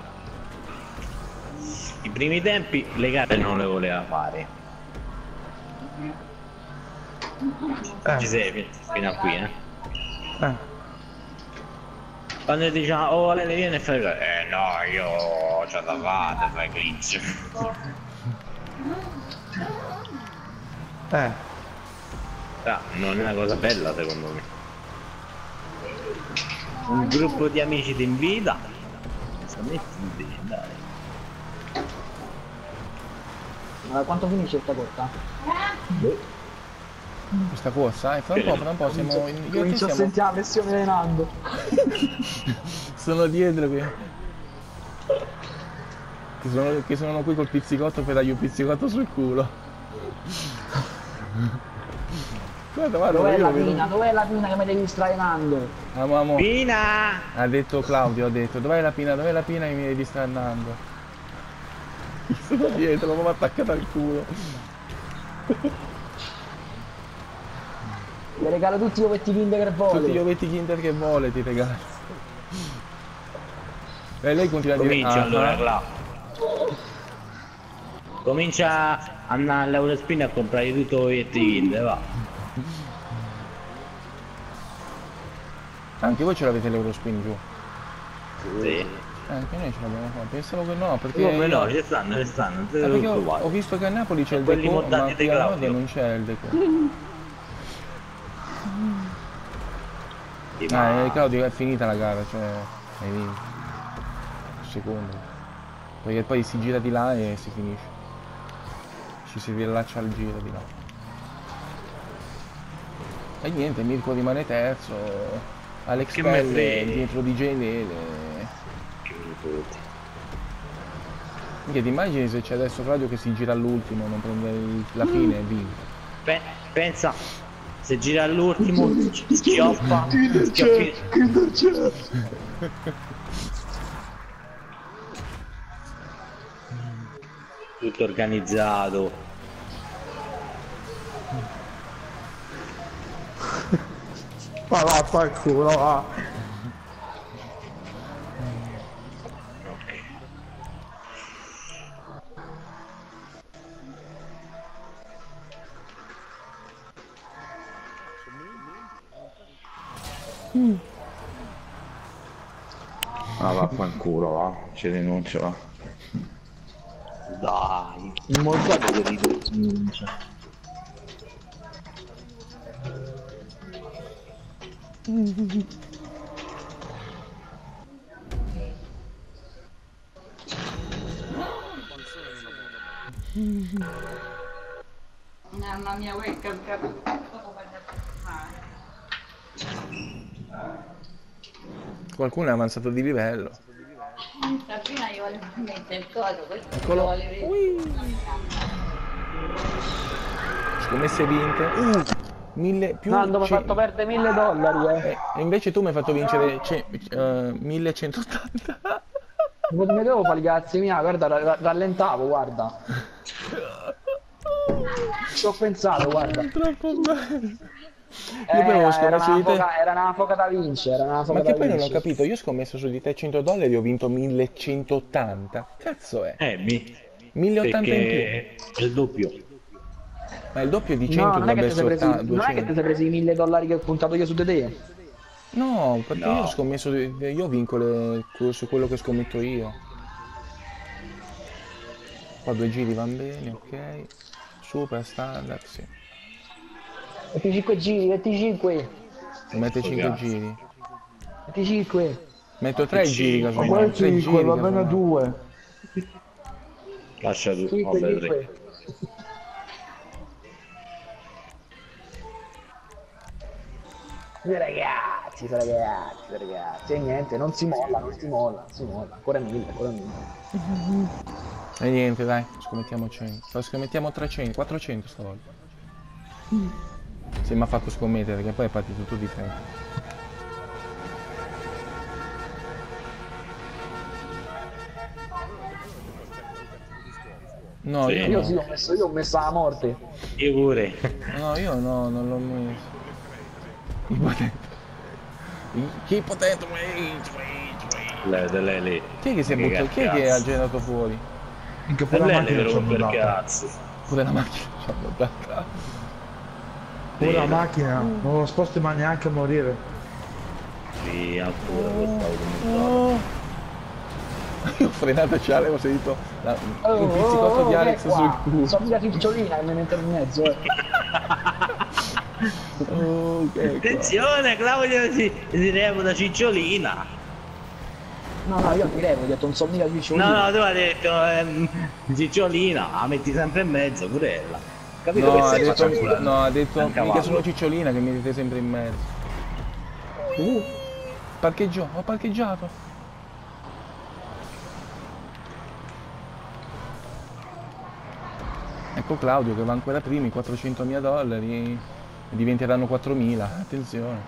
i primi tempi le gare non le voleva fare. Ci Eh, sei fi- fino a qui, eh? eh. Quando diciamo, oh Ale viene e fai le gare. Eh no, io c'ho da fare, fai glitch. Eh. Ah, non è una cosa bella secondo me. Un gruppo di amici ti invita. Se metti invece, dai. Ma da quanto finisce sta corta? questa corsa, eh, fra un po', fra un po' siamo in... io e te Comincio a siamo... sentire la pressione di Nando. sono dietro qui. Che sono, che sono qui col pizzicotto per dargli un pizzicotto sul culo. Guarda, guarda, Dov'è io la lo vedo. pina? Dov'è la pina che mi devi distrarre Nando? Amo, amo. Pina! Ha detto Claudio, ha detto, dov'è la pina, dov'è la pina che mi devi stare andando? Sono dietro, l'avevo attaccata al culo. Ti regalo tutti gli ovetti Kinder che vuole. Tutti gli ovetti Kinder che vuole ti regalo. E lei continua a dire... Comincia ah, allora, ah. Cla. Comincia a andare all'Eurospin a comprare tutto ovetti Kinder, va. Anche voi ce l'avete l'Eurospin giù? Sì. Eh, anche noi ce l'abbiamo qua. Pensavo che no, perché... Come no, io- ci stanno, ci stanno. Eh, perché ho, ho visto che a Napoli c'è il Quelli decor, montati ma dai qui a Nord Claudio. non c'è il decor. Sì, Ah, ma- eh, Claudio, è finita la gara, cioè... hai vinto. Secondo. Perché poi si gira di là e si finisce. Ci si riallaccia al giro di là. E niente, Mirko rimane terzo. Alex Che me Pelle frega. dietro di J Lele. Che minuti. Che ti immagini se c'è adesso Claudio che si gira all'ultimo, non prende il- la fine e vince. Pe- pensa, se gira all'ultimo, schioppa, schioppi- tutto organizzato. Ma va, fa il culo, va. Ah, vaffanculo, va. Ci rinuncio, va. Dai, il mortato che rinuncia. Mamma mia, webcam Qualcuno è avanzato di livello. Sabrina io volevo mettere il coso, questo Eccolo. lo volevo vedere. Ui. Scommesse vinte. Uh, mille più... Nando mi ha ce- fatto perdere mille dollari, eh. Eh, e invece tu mi hai fatto vincere ce- eh, millecentottanta. Non mi devo fare i cazzi mia, guarda, ra- ra- rallentavo, guarda. Ci ho pensato, guarda. Troppo bello. Eh, Io poi avevo era, scommesso una di te. foca, era una foca da vincere, era una foca Ma da che poi non ho vincere. capito, io ho scommesso su di te cento dollari e ho vinto millecentottanta. Cazzo è? Eh, mi... milleottanta in perché è il doppio. più. Ma il doppio di No, cento non è, che dovrebbe ti sei essere presi, ottanta, non è che ti duecento. sei presi i mille dollari che ho puntato io su di te. No, perché No. io ho scommesso, io vinco le- su quello che scommetto io. Qua due giri van bene, ok. Super standard, sì. venticinque giri, venticinque, Mette cinque cazzo. giri. venticinque. Metto tre giri, Ma casomai. poi tre cinque, giri, va bene casomai. due. Lascia tu, cinque, vabbè, tre. cinque. Ragazzi, ragazzi, ragazzi, e niente, non si molla, non si molla, non si molla, ancora mille, ancora mille. E niente, dai, scommettiamo cento. Poi scommettiamo trecento, quattrocento stavolta. Se mi ha fatto scommettere, che poi è partito tutto di fretta. No, Sì. io Io no. sì, ho messo, io ho messo la morte. Io pure. No, io no, non l'ho messo. Il potente. Che potente, wait, wait, wait. Lei, lei, lei. Chi è che si è Che buttato? Chi è che cazzo. ha girato fuori? Minchia, Per pure la lei macchina le ci ho romper buttato. cazzo. Pure la macchina ci ha buttata. Pure la Sì. macchina, non lo sposti mai neanche a morire. Sì, ancora questa auto. Oh. Io ho frenato e ce l'avevo sentito la, Oh, il pizzicotto oh, di oh, Alex che è qua? sul culo. Sono la cicciolina che mi mette in mezzo, eh. Oh, che qua. Attenzione, Claudio si, si reputa cicciolina. No, no, io direi, ho detto non so mica cicciolina. No, no, tu hai detto ehm, cicciolina, la metti sempre in mezzo, pure ella. Capito No, che ha stai detto, facendo? no, ha detto Un mica cavallo. sono Cicciolina che mi dite sempre in mezzo. Uh, parcheggio, ho parcheggiato. Ecco Claudio che va ancora primi, quattrocentomila dollari e diventeranno quattromila, attenzione.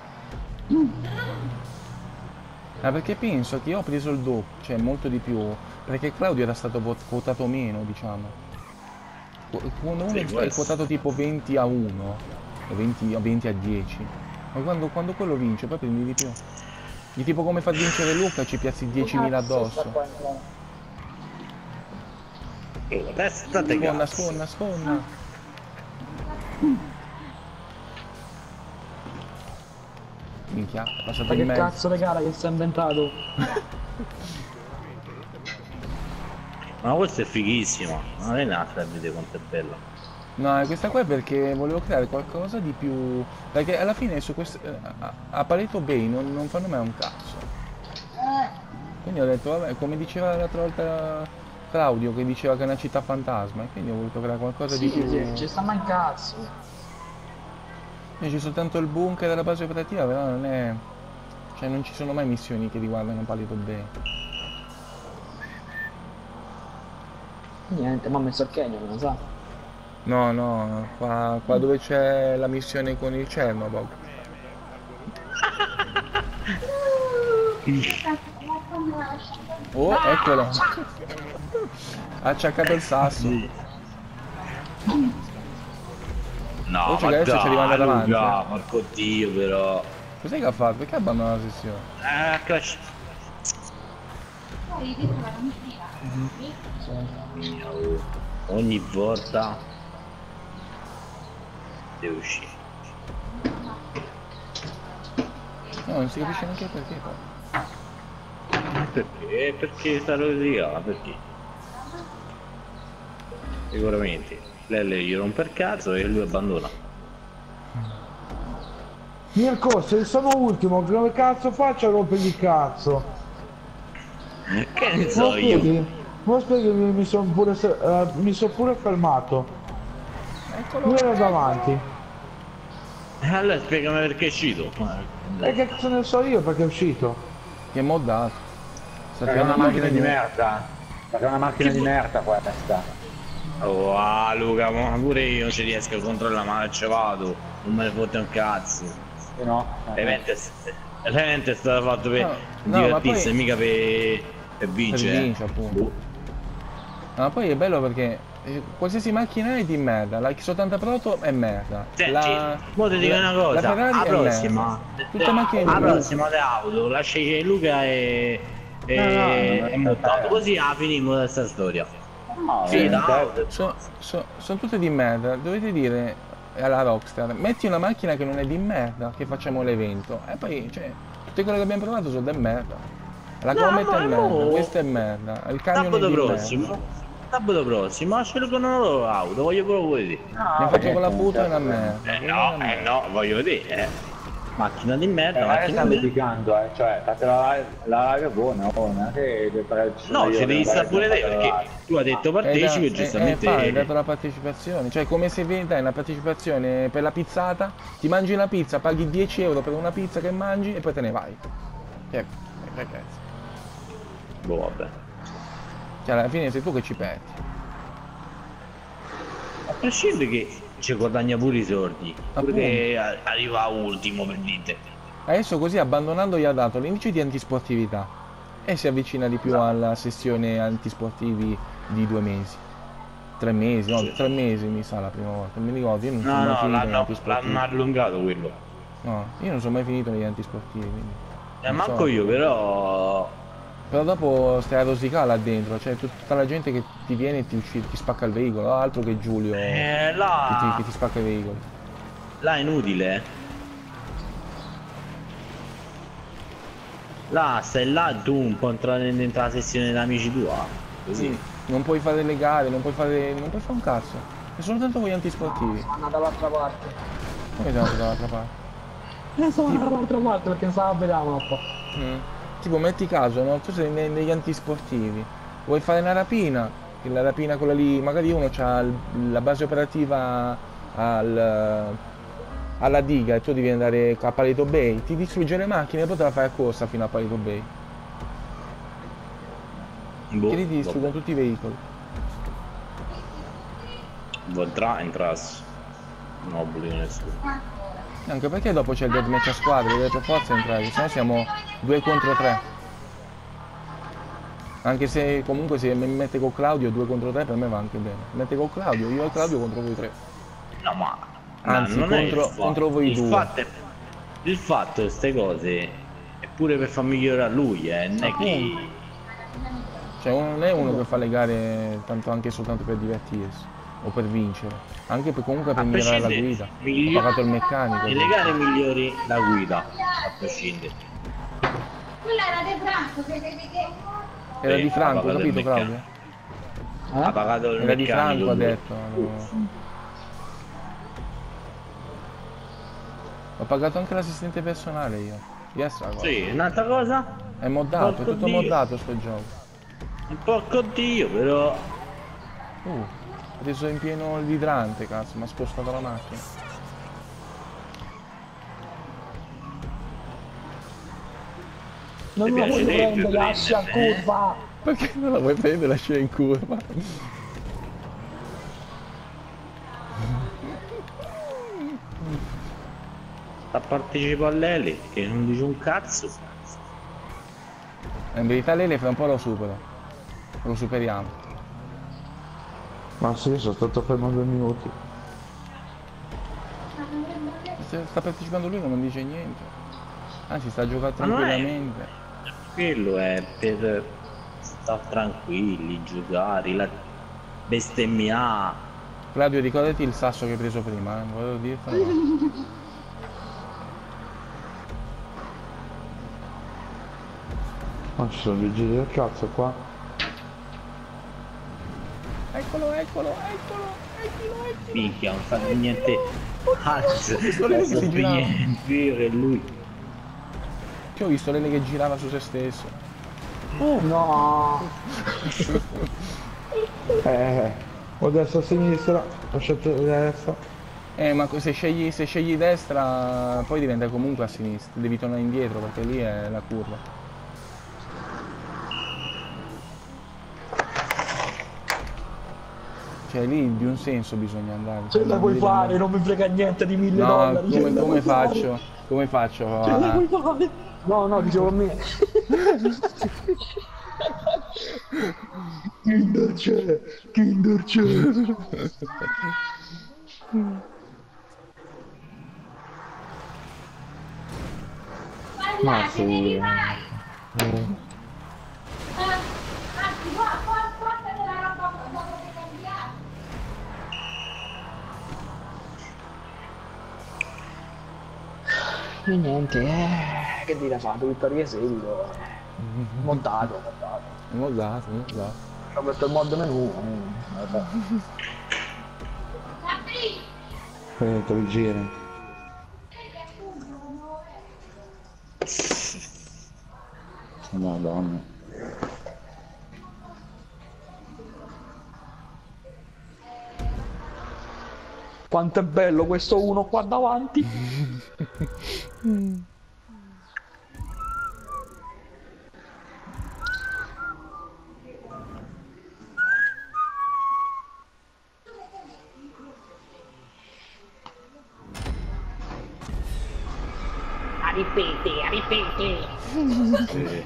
Ah, perché penso che io ho preso il doppio, cioè molto di più, perché Claudio era stato vot- quotato meno, diciamo. Qu- Quando uno Sì, è può è essere. quotato tipo venti a uno, o venti, o venti a dieci, ma quando, quando quello vince poi prendi di più. Di tipo come fa vincere Luca ci piazzi diecimila addosso. Oh, testa te Sfonda, cazzo. sfonda, sfonda. Minchia, è passato Ma in che mezzo. cazzo di gara che si è inventato? Ma questo è fighissimo. Non è un'altra a vedere quanto è bella. No, eh, questa qua è perché volevo creare qualcosa di più. Perché alla fine su questo. eh, A, a Pareto Bay non, non fanno mai un cazzo. Quindi ho detto, vabbè, come diceva l'altra volta Claudio, che diceva che è una città fantasma, e quindi ho voluto creare qualcosa di Sì, più. sì, ci sta mai cazzo. C'è soltanto il bunker della base operativa, però non è. Cioè non ci sono mai missioni che riguardano Pareto Bay. Niente, ma ha messo il canyon, lo sa. No, no, qua, qua dove c'è la missione con il Chernobyl. Oh, eccolo! Ha acciaccato il sasso. No, Oh, cioè ma che adesso ci arriva dai, davanti, Luca, porco dio però. Cos'è che ha fatto? Perché ha abbandonato la sessione? Eh, crash. Poi dietro la mentira. Ogni volta deve uscire. No, non si capisce neanche perché poi. Perché? Perché sta rosicata? Perché? Sicuramente. Lei gli rompe il cazzo e lui abbandona. Mirko, se sono ultimo, come cazzo faccio a rompergli il cazzo? Che ne Ma so io? spieghi? Ma spieghi, mi, mi sono pure, se- eh, mi son pure fermato. Eccolo! Lui era davanti. E allora spiegami perché è uscito. E che cazzo ne so io perché è uscito? Che moddato. Sta Perché è una tirando macchina di nuova. merda. Perché è una macchina di merda questa. Oh, ah, Luca, ma pure io non ci riesco a controllare, ma ci vado. Non me ne fotte un cazzo. Sì, no? Eh, L'evento è, l'evento è stato fatto per No, no, divertirsi, ma poi- mica per, per vincere. Per vincere, appunto. Ma poi è bello perché eh, qualsiasi macchina è di merda, la X ottanta Proto è merda. Senti, la, mo ti dico la- una cosa, la Ferrari la è prossima, merda. Tutte macchine di la merda. prossima le auto la sceglie Luca e, e, No, no, no, e no, Muttato, no. così ah, finimo questa storia. No, Sì, da veramente. auto. So- so- sono tutte di merda. Dovete dire alla Rockstar, metti una macchina che non è di merda, che facciamo l'evento. E poi, cioè, tutte quelle che abbiamo provato sono di merda. La No, Comet ma è no. merda, questa è merda, il camion è Sabato di prossimo, merda. sabato prossimo, scelo con una loro auto, voglio proprio vedere. No, Ne ho fatto con la niente, puta è una non serve. merda. Eh quella è no, una eh merda. no, voglio vedere. eh. Macchina di merda, Eh, ma macchina stanno di merda. litigando, eh, cioè, fate la live, la live è buona, oh, non è che deve fare- No, ci devi stare pure te fate la perché live. tu hai detto Hai da- partecipi e eh, giustamente... eh, fai, hai dato la partecipazione, cioè come se vi dai una partecipazione per la pizzata, ti mangi una pizza, paghi dieci euro per una pizza che mangi e poi te ne vai. Cioè, che cazzo. Boh, vabbè. Cioè alla fine sei tu che ci perdi. A prescindere che ci guadagna pure i soldi, pure Appunto. che a- arriva ultimo per dite. Adesso così abbandonando gli ha dato l'indice di antisportività e si avvicina di più Esatto. alla sessione antisportivi di due mesi. Tre mesi, no, Sì. tre mesi mi sa la prima volta, non mi ricordo, io non sono No, mai no, finito negli l'hanno, antisportivi. l'hanno allungato quello. No, io non sono mai finito negli antisportivi, quindi. E non manco so. io, però... Però dopo stai a rosicare là dentro, cioè tutta la gente che ti viene e ti, uccide, ti spacca il veicolo, altro che Giulio Eh, che, ti, là... che ti spacca i veicoli. Là è inutile. Là, stai là tu un po' entrare dentro la sessione di amici tua. Così. Sì, non puoi fare le gare, non puoi fare. non puoi fare un cazzo. E soltanto con gli antisportivi. Sono andato dall'altra parte. Come siamo andati dall'altra parte? Eh, sono andato dall'altra parte perché non stavo a vedere la mappa. Mm. Tipo metti caso, no? Tu sei ne- negli antisportivi, vuoi fare una rapina, Che la rapina quella lì, magari uno ha la base operativa al, alla diga e tu devi andare a Palito Bay, ti distrugge le macchine e poi te la fai a corsa fino a Palito Bay. Boh, Che lì ti distruggono tutti i veicoli. Vorrà entras. No, obbligo nessuno. Anche perché dopo c'è il deathmatch a squadre, deve per forza entrare, se no siamo due contro tre. Anche se comunque se mi mette con Claudio due contro tre per me va anche bene. Mi mette con Claudio, io e Claudio contro voi tre. No, ma Anzi, non contro, è il contro voi il due. Fatto è, il fatto di queste cose è pure per far migliorare lui, eh. Non è che. Cioè uno non è uno che fa le gare tanto anche soltanto per divertirsi o per vincere, anche per, comunque per A migliorare la prescindere, guida. miglio- Ha pagato il meccanico. Nelle gare migliori la guida, a prescindere. Quella era De Franco, vedete che... Era Sì, di Franco, ha pagato capito il Claudio? Ha pagato il Era di meccanico. Franco, ha lui. detto. Ho pagato anche l'assistente personale io. Yes, raga. Sì, un'altra cosa? È moddato, è Porco tutto Dio. moddato sto gioco. Un porco Dio, però. Uh, ho preso in pieno l'idrante, cazzo, mi ha spostato la macchina. Non Ti me la piace voglio di più prendere, lascia prenderne, eh? curva. Perché non la vuoi prendere la scena in curva? Sta partecipa all'Eli, che non dice un cazzo. In verità Lele fra un po' lo supero. Lo superiamo. Ma sì, sono stato fermo due minuti. Se sta partecipando lui non dice niente. Anzi sta giocando Ma non è- tranquillamente. Quello è per stare tranquilli, giocare, la bestemmiare. Claudio, ricordati il sasso che hai preso prima, eh? Volevo dirtelo. Ma ci sono dei giri del cazzo qua. Eccolo, eccolo, eccolo, eccolo, eccolo. Minchia, non fa niente. Cazzo, visto lei che si girava. niente che lui. Che ho visto Lele che girava su se stesso. No. Eh, o destra o sinistra, ho scelto destra. Eh, ma se scegli, se scegli destra poi diventa comunque a sinistra. Devi tornare indietro perché lì è la curva. Cioè lì di un senso bisogna andare. Ce la puoi Devi fare, andare. non mi frega niente di mille No, dollari. ce come, la come puoi fare. faccio? Come faccio? Ce la a- puoi fare. No, no, dicevo a me. Kinder c'è, Kinder c'è. Ma sì. Anzi, qua, qua, porta della roba dopo che cambiare. E niente, eh, che dire fa? Vittoria seguito. Montato, montato. Non ho dato, non ho dato. Ho questo il mod menu. mm, vabbè. Aspetta, il giro. Madonna. Quanto è bello questo uno qua davanti. A ripeti, a ripeti.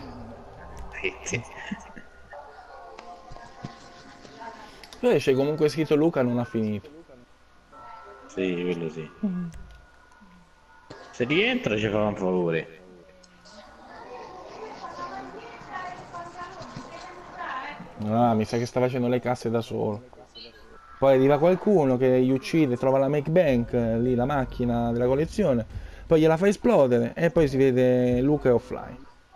Poi c'è comunque scritto Luca non ha finito. Sì, quello sì. Se rientra ci fa un favore. Ah, mi sa che sta facendo le casse da solo. Poi arriva qualcuno che gli uccide, trova la make bank, eh, lì la macchina della collezione, poi gliela fa esplodere e poi si vede Luca è offline.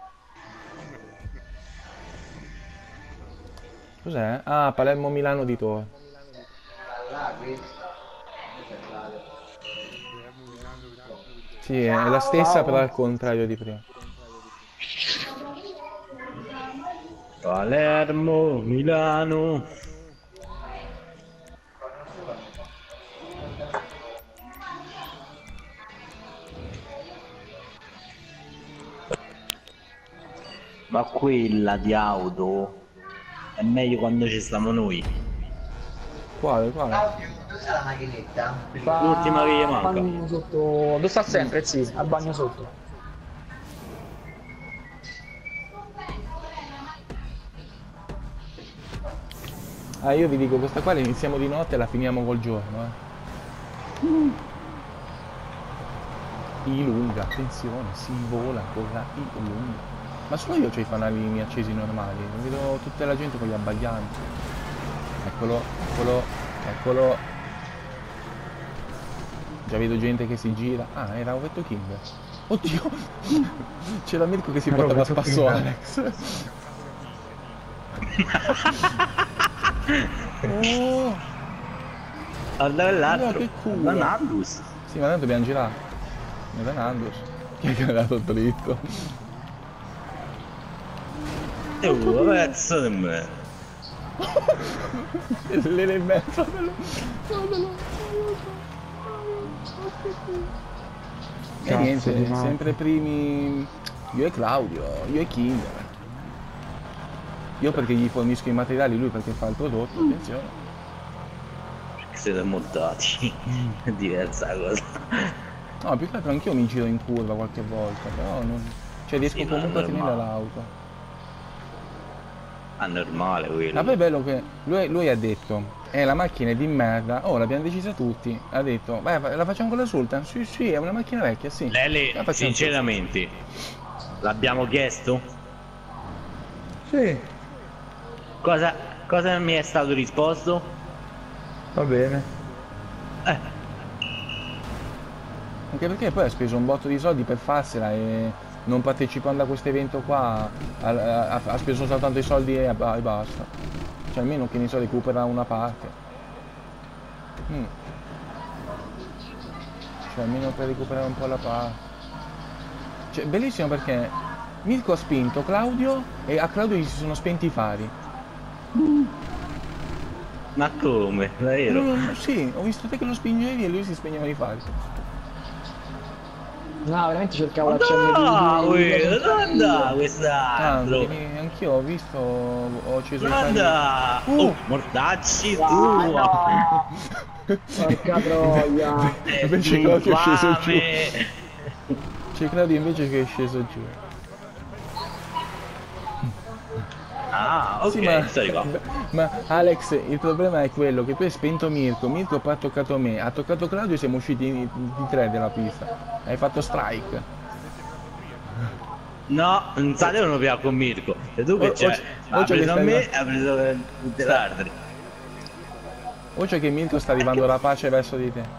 Cos'è? Ah, Palermo Milano di Torre. Sì, è la stessa però al contrario di prima. Palermo, Milano. Ma quella di auto è meglio quando ci stiamo noi. Quale, quale? Dov'è la macchinetta? L'ultima che gli manca. Bagno sotto. Dove sta sempre? Sì, al bagno sotto. Ah, io vi dico, questa qua la iniziamo di notte e la finiamo col giorno, eh. Mm. Ilunga, attenzione, si vola con la Ilunga. Ma solo io ho i fanalini accesi normali, vedo tutta la gente con gli abbaglianti. Eccolo, eccolo, eccolo. Già vedo gente che si gira. Ah, era Ovetto King. Oddio! C'era Mirko che si portava a spasso Alex. Oh! Guarda l'altro. No, che culo. Ma Nandus. Sì, ma noi dobbiamo girare. Non è Nandus. Chi è che è andato dritto? E un pezzo di me. Lele in mezzo. E niente, sempre primi. Io e Claudio, io e Kinder. Io perché gli fornisco i materiali, lui perché fa il prodotto, attenzione. Perché siete montati. È diversa cosa. No, più che altro anch'io mi giro in curva qualche volta, però non. Cioè riesco Sì, comunque a tenere normale. l'auto. Ah, normale quello. Ma poi è bello che lui, lui ha detto, è la macchina è di merda, oh l'abbiamo decisa tutti, ha detto, beh la facciamo con la Sultan? Sì sì, è una macchina vecchia, sì. Lele, La facciamo sinceramente, l'abbiamo chiesto? Sì, Cosa, cosa mi è stato risposto? va bene. Eh, Anche perché poi ha speso un botto di soldi per farsela e non partecipando a questo evento qua ha, ha- ha speso soltanto i soldi e, e basta. Cioè almeno che ne so recupera una parte. Mm. Cioè almeno per recuperare un po' la parte. Cioè bellissimo perché Mirko ha spinto Claudio e a Claudio gli si sono spenti i fari. ma come? Davvero? Mm, sì, ho visto te che lo spingevi e lui si spegneva i fari. No, veramente cercavo Ma l'accendino dove? di Dove andà Ah, quest'altro? perché anch'io ho visto, ho acceso i fari. Guarda! Uh. Oh, mortacci Dai, tu! no! Porca troia! Invece Claudio è sceso giù. Infame! C'è Claudio invece che è sceso giù. Ah, ok, Sì, ma, stai qua. ma Alex, il problema è quello che tu hai spento Mirko, Mirko poi ha toccato me, ha toccato Claudio e siamo usciti di, di tre della pista. Hai fatto strike. No, non sapevano più con Mirko. E tu che O- c'è? o- Ha o c'è preso che a me stai- e ha preso tutti gli altri. O c'è che Mirko sta arrivando la pace verso di te.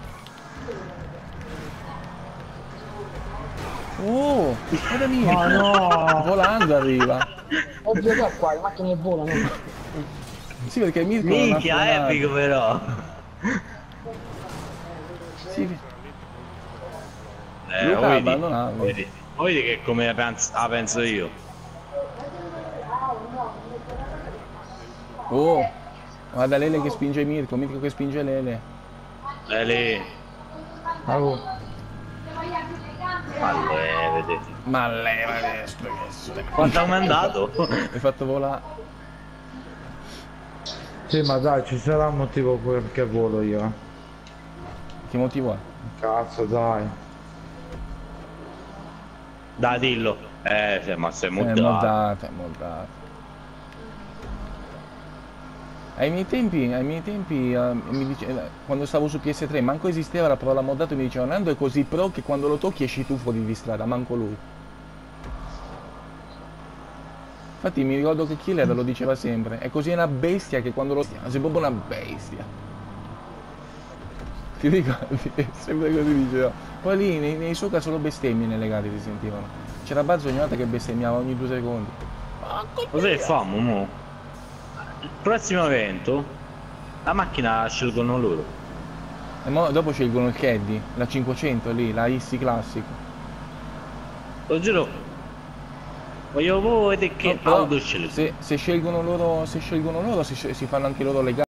Oh, guarda Mirko. Ma no! Volando arriva. Oddio che qua, le macchine volano! Sì, perché Mirko non ha Minchia, frenato. epico però. Sì, Eh, Luca ha vedi, abbandonato. vedi, vedi che come penso, la penso io. oh, guarda Lele che spinge Mirko, Mirko che spinge Lele. Eh lì. Oh. Allora, vedete. Ma leva adesso che se Quanto mi è andato? hai fatto volare. Sì, ma dai, ci sarà un motivo perché volo io. eh. Che motivo è? Cazzo, dai. Dai, dillo. Eh, sì, ma sei È molto. moldata, è moldata. Ai miei tempi, ai miei tempi eh, mi dice- eh, quando stavo su P S tre, manco esisteva la parola moddato e mi dicevano Nando è così pro che quando lo tocchi esci tu fuori di strada, manco lui. Infatti mi ricordo che Killer lo diceva sempre, è così una bestia che quando lo stiamo, sei proprio una bestia. Ti ricordi? Sempre così diceva. Poi lì nei, nei Soka solo bestemmie nelle gare si sentivano. C'era Bazzo ogni volta che bestemmiava ogni due secondi. Cos'è famo, mo? Il prossimo evento la macchina la scelgono loro. E mo dopo scelgono il Caddy, la cinquecento lì, la Issi classico. Lo giuro. Voglio voi vedere che No, però auto scelgono. se, se scelgono loro, se scelgono loro si, si fanno anche loro le gare.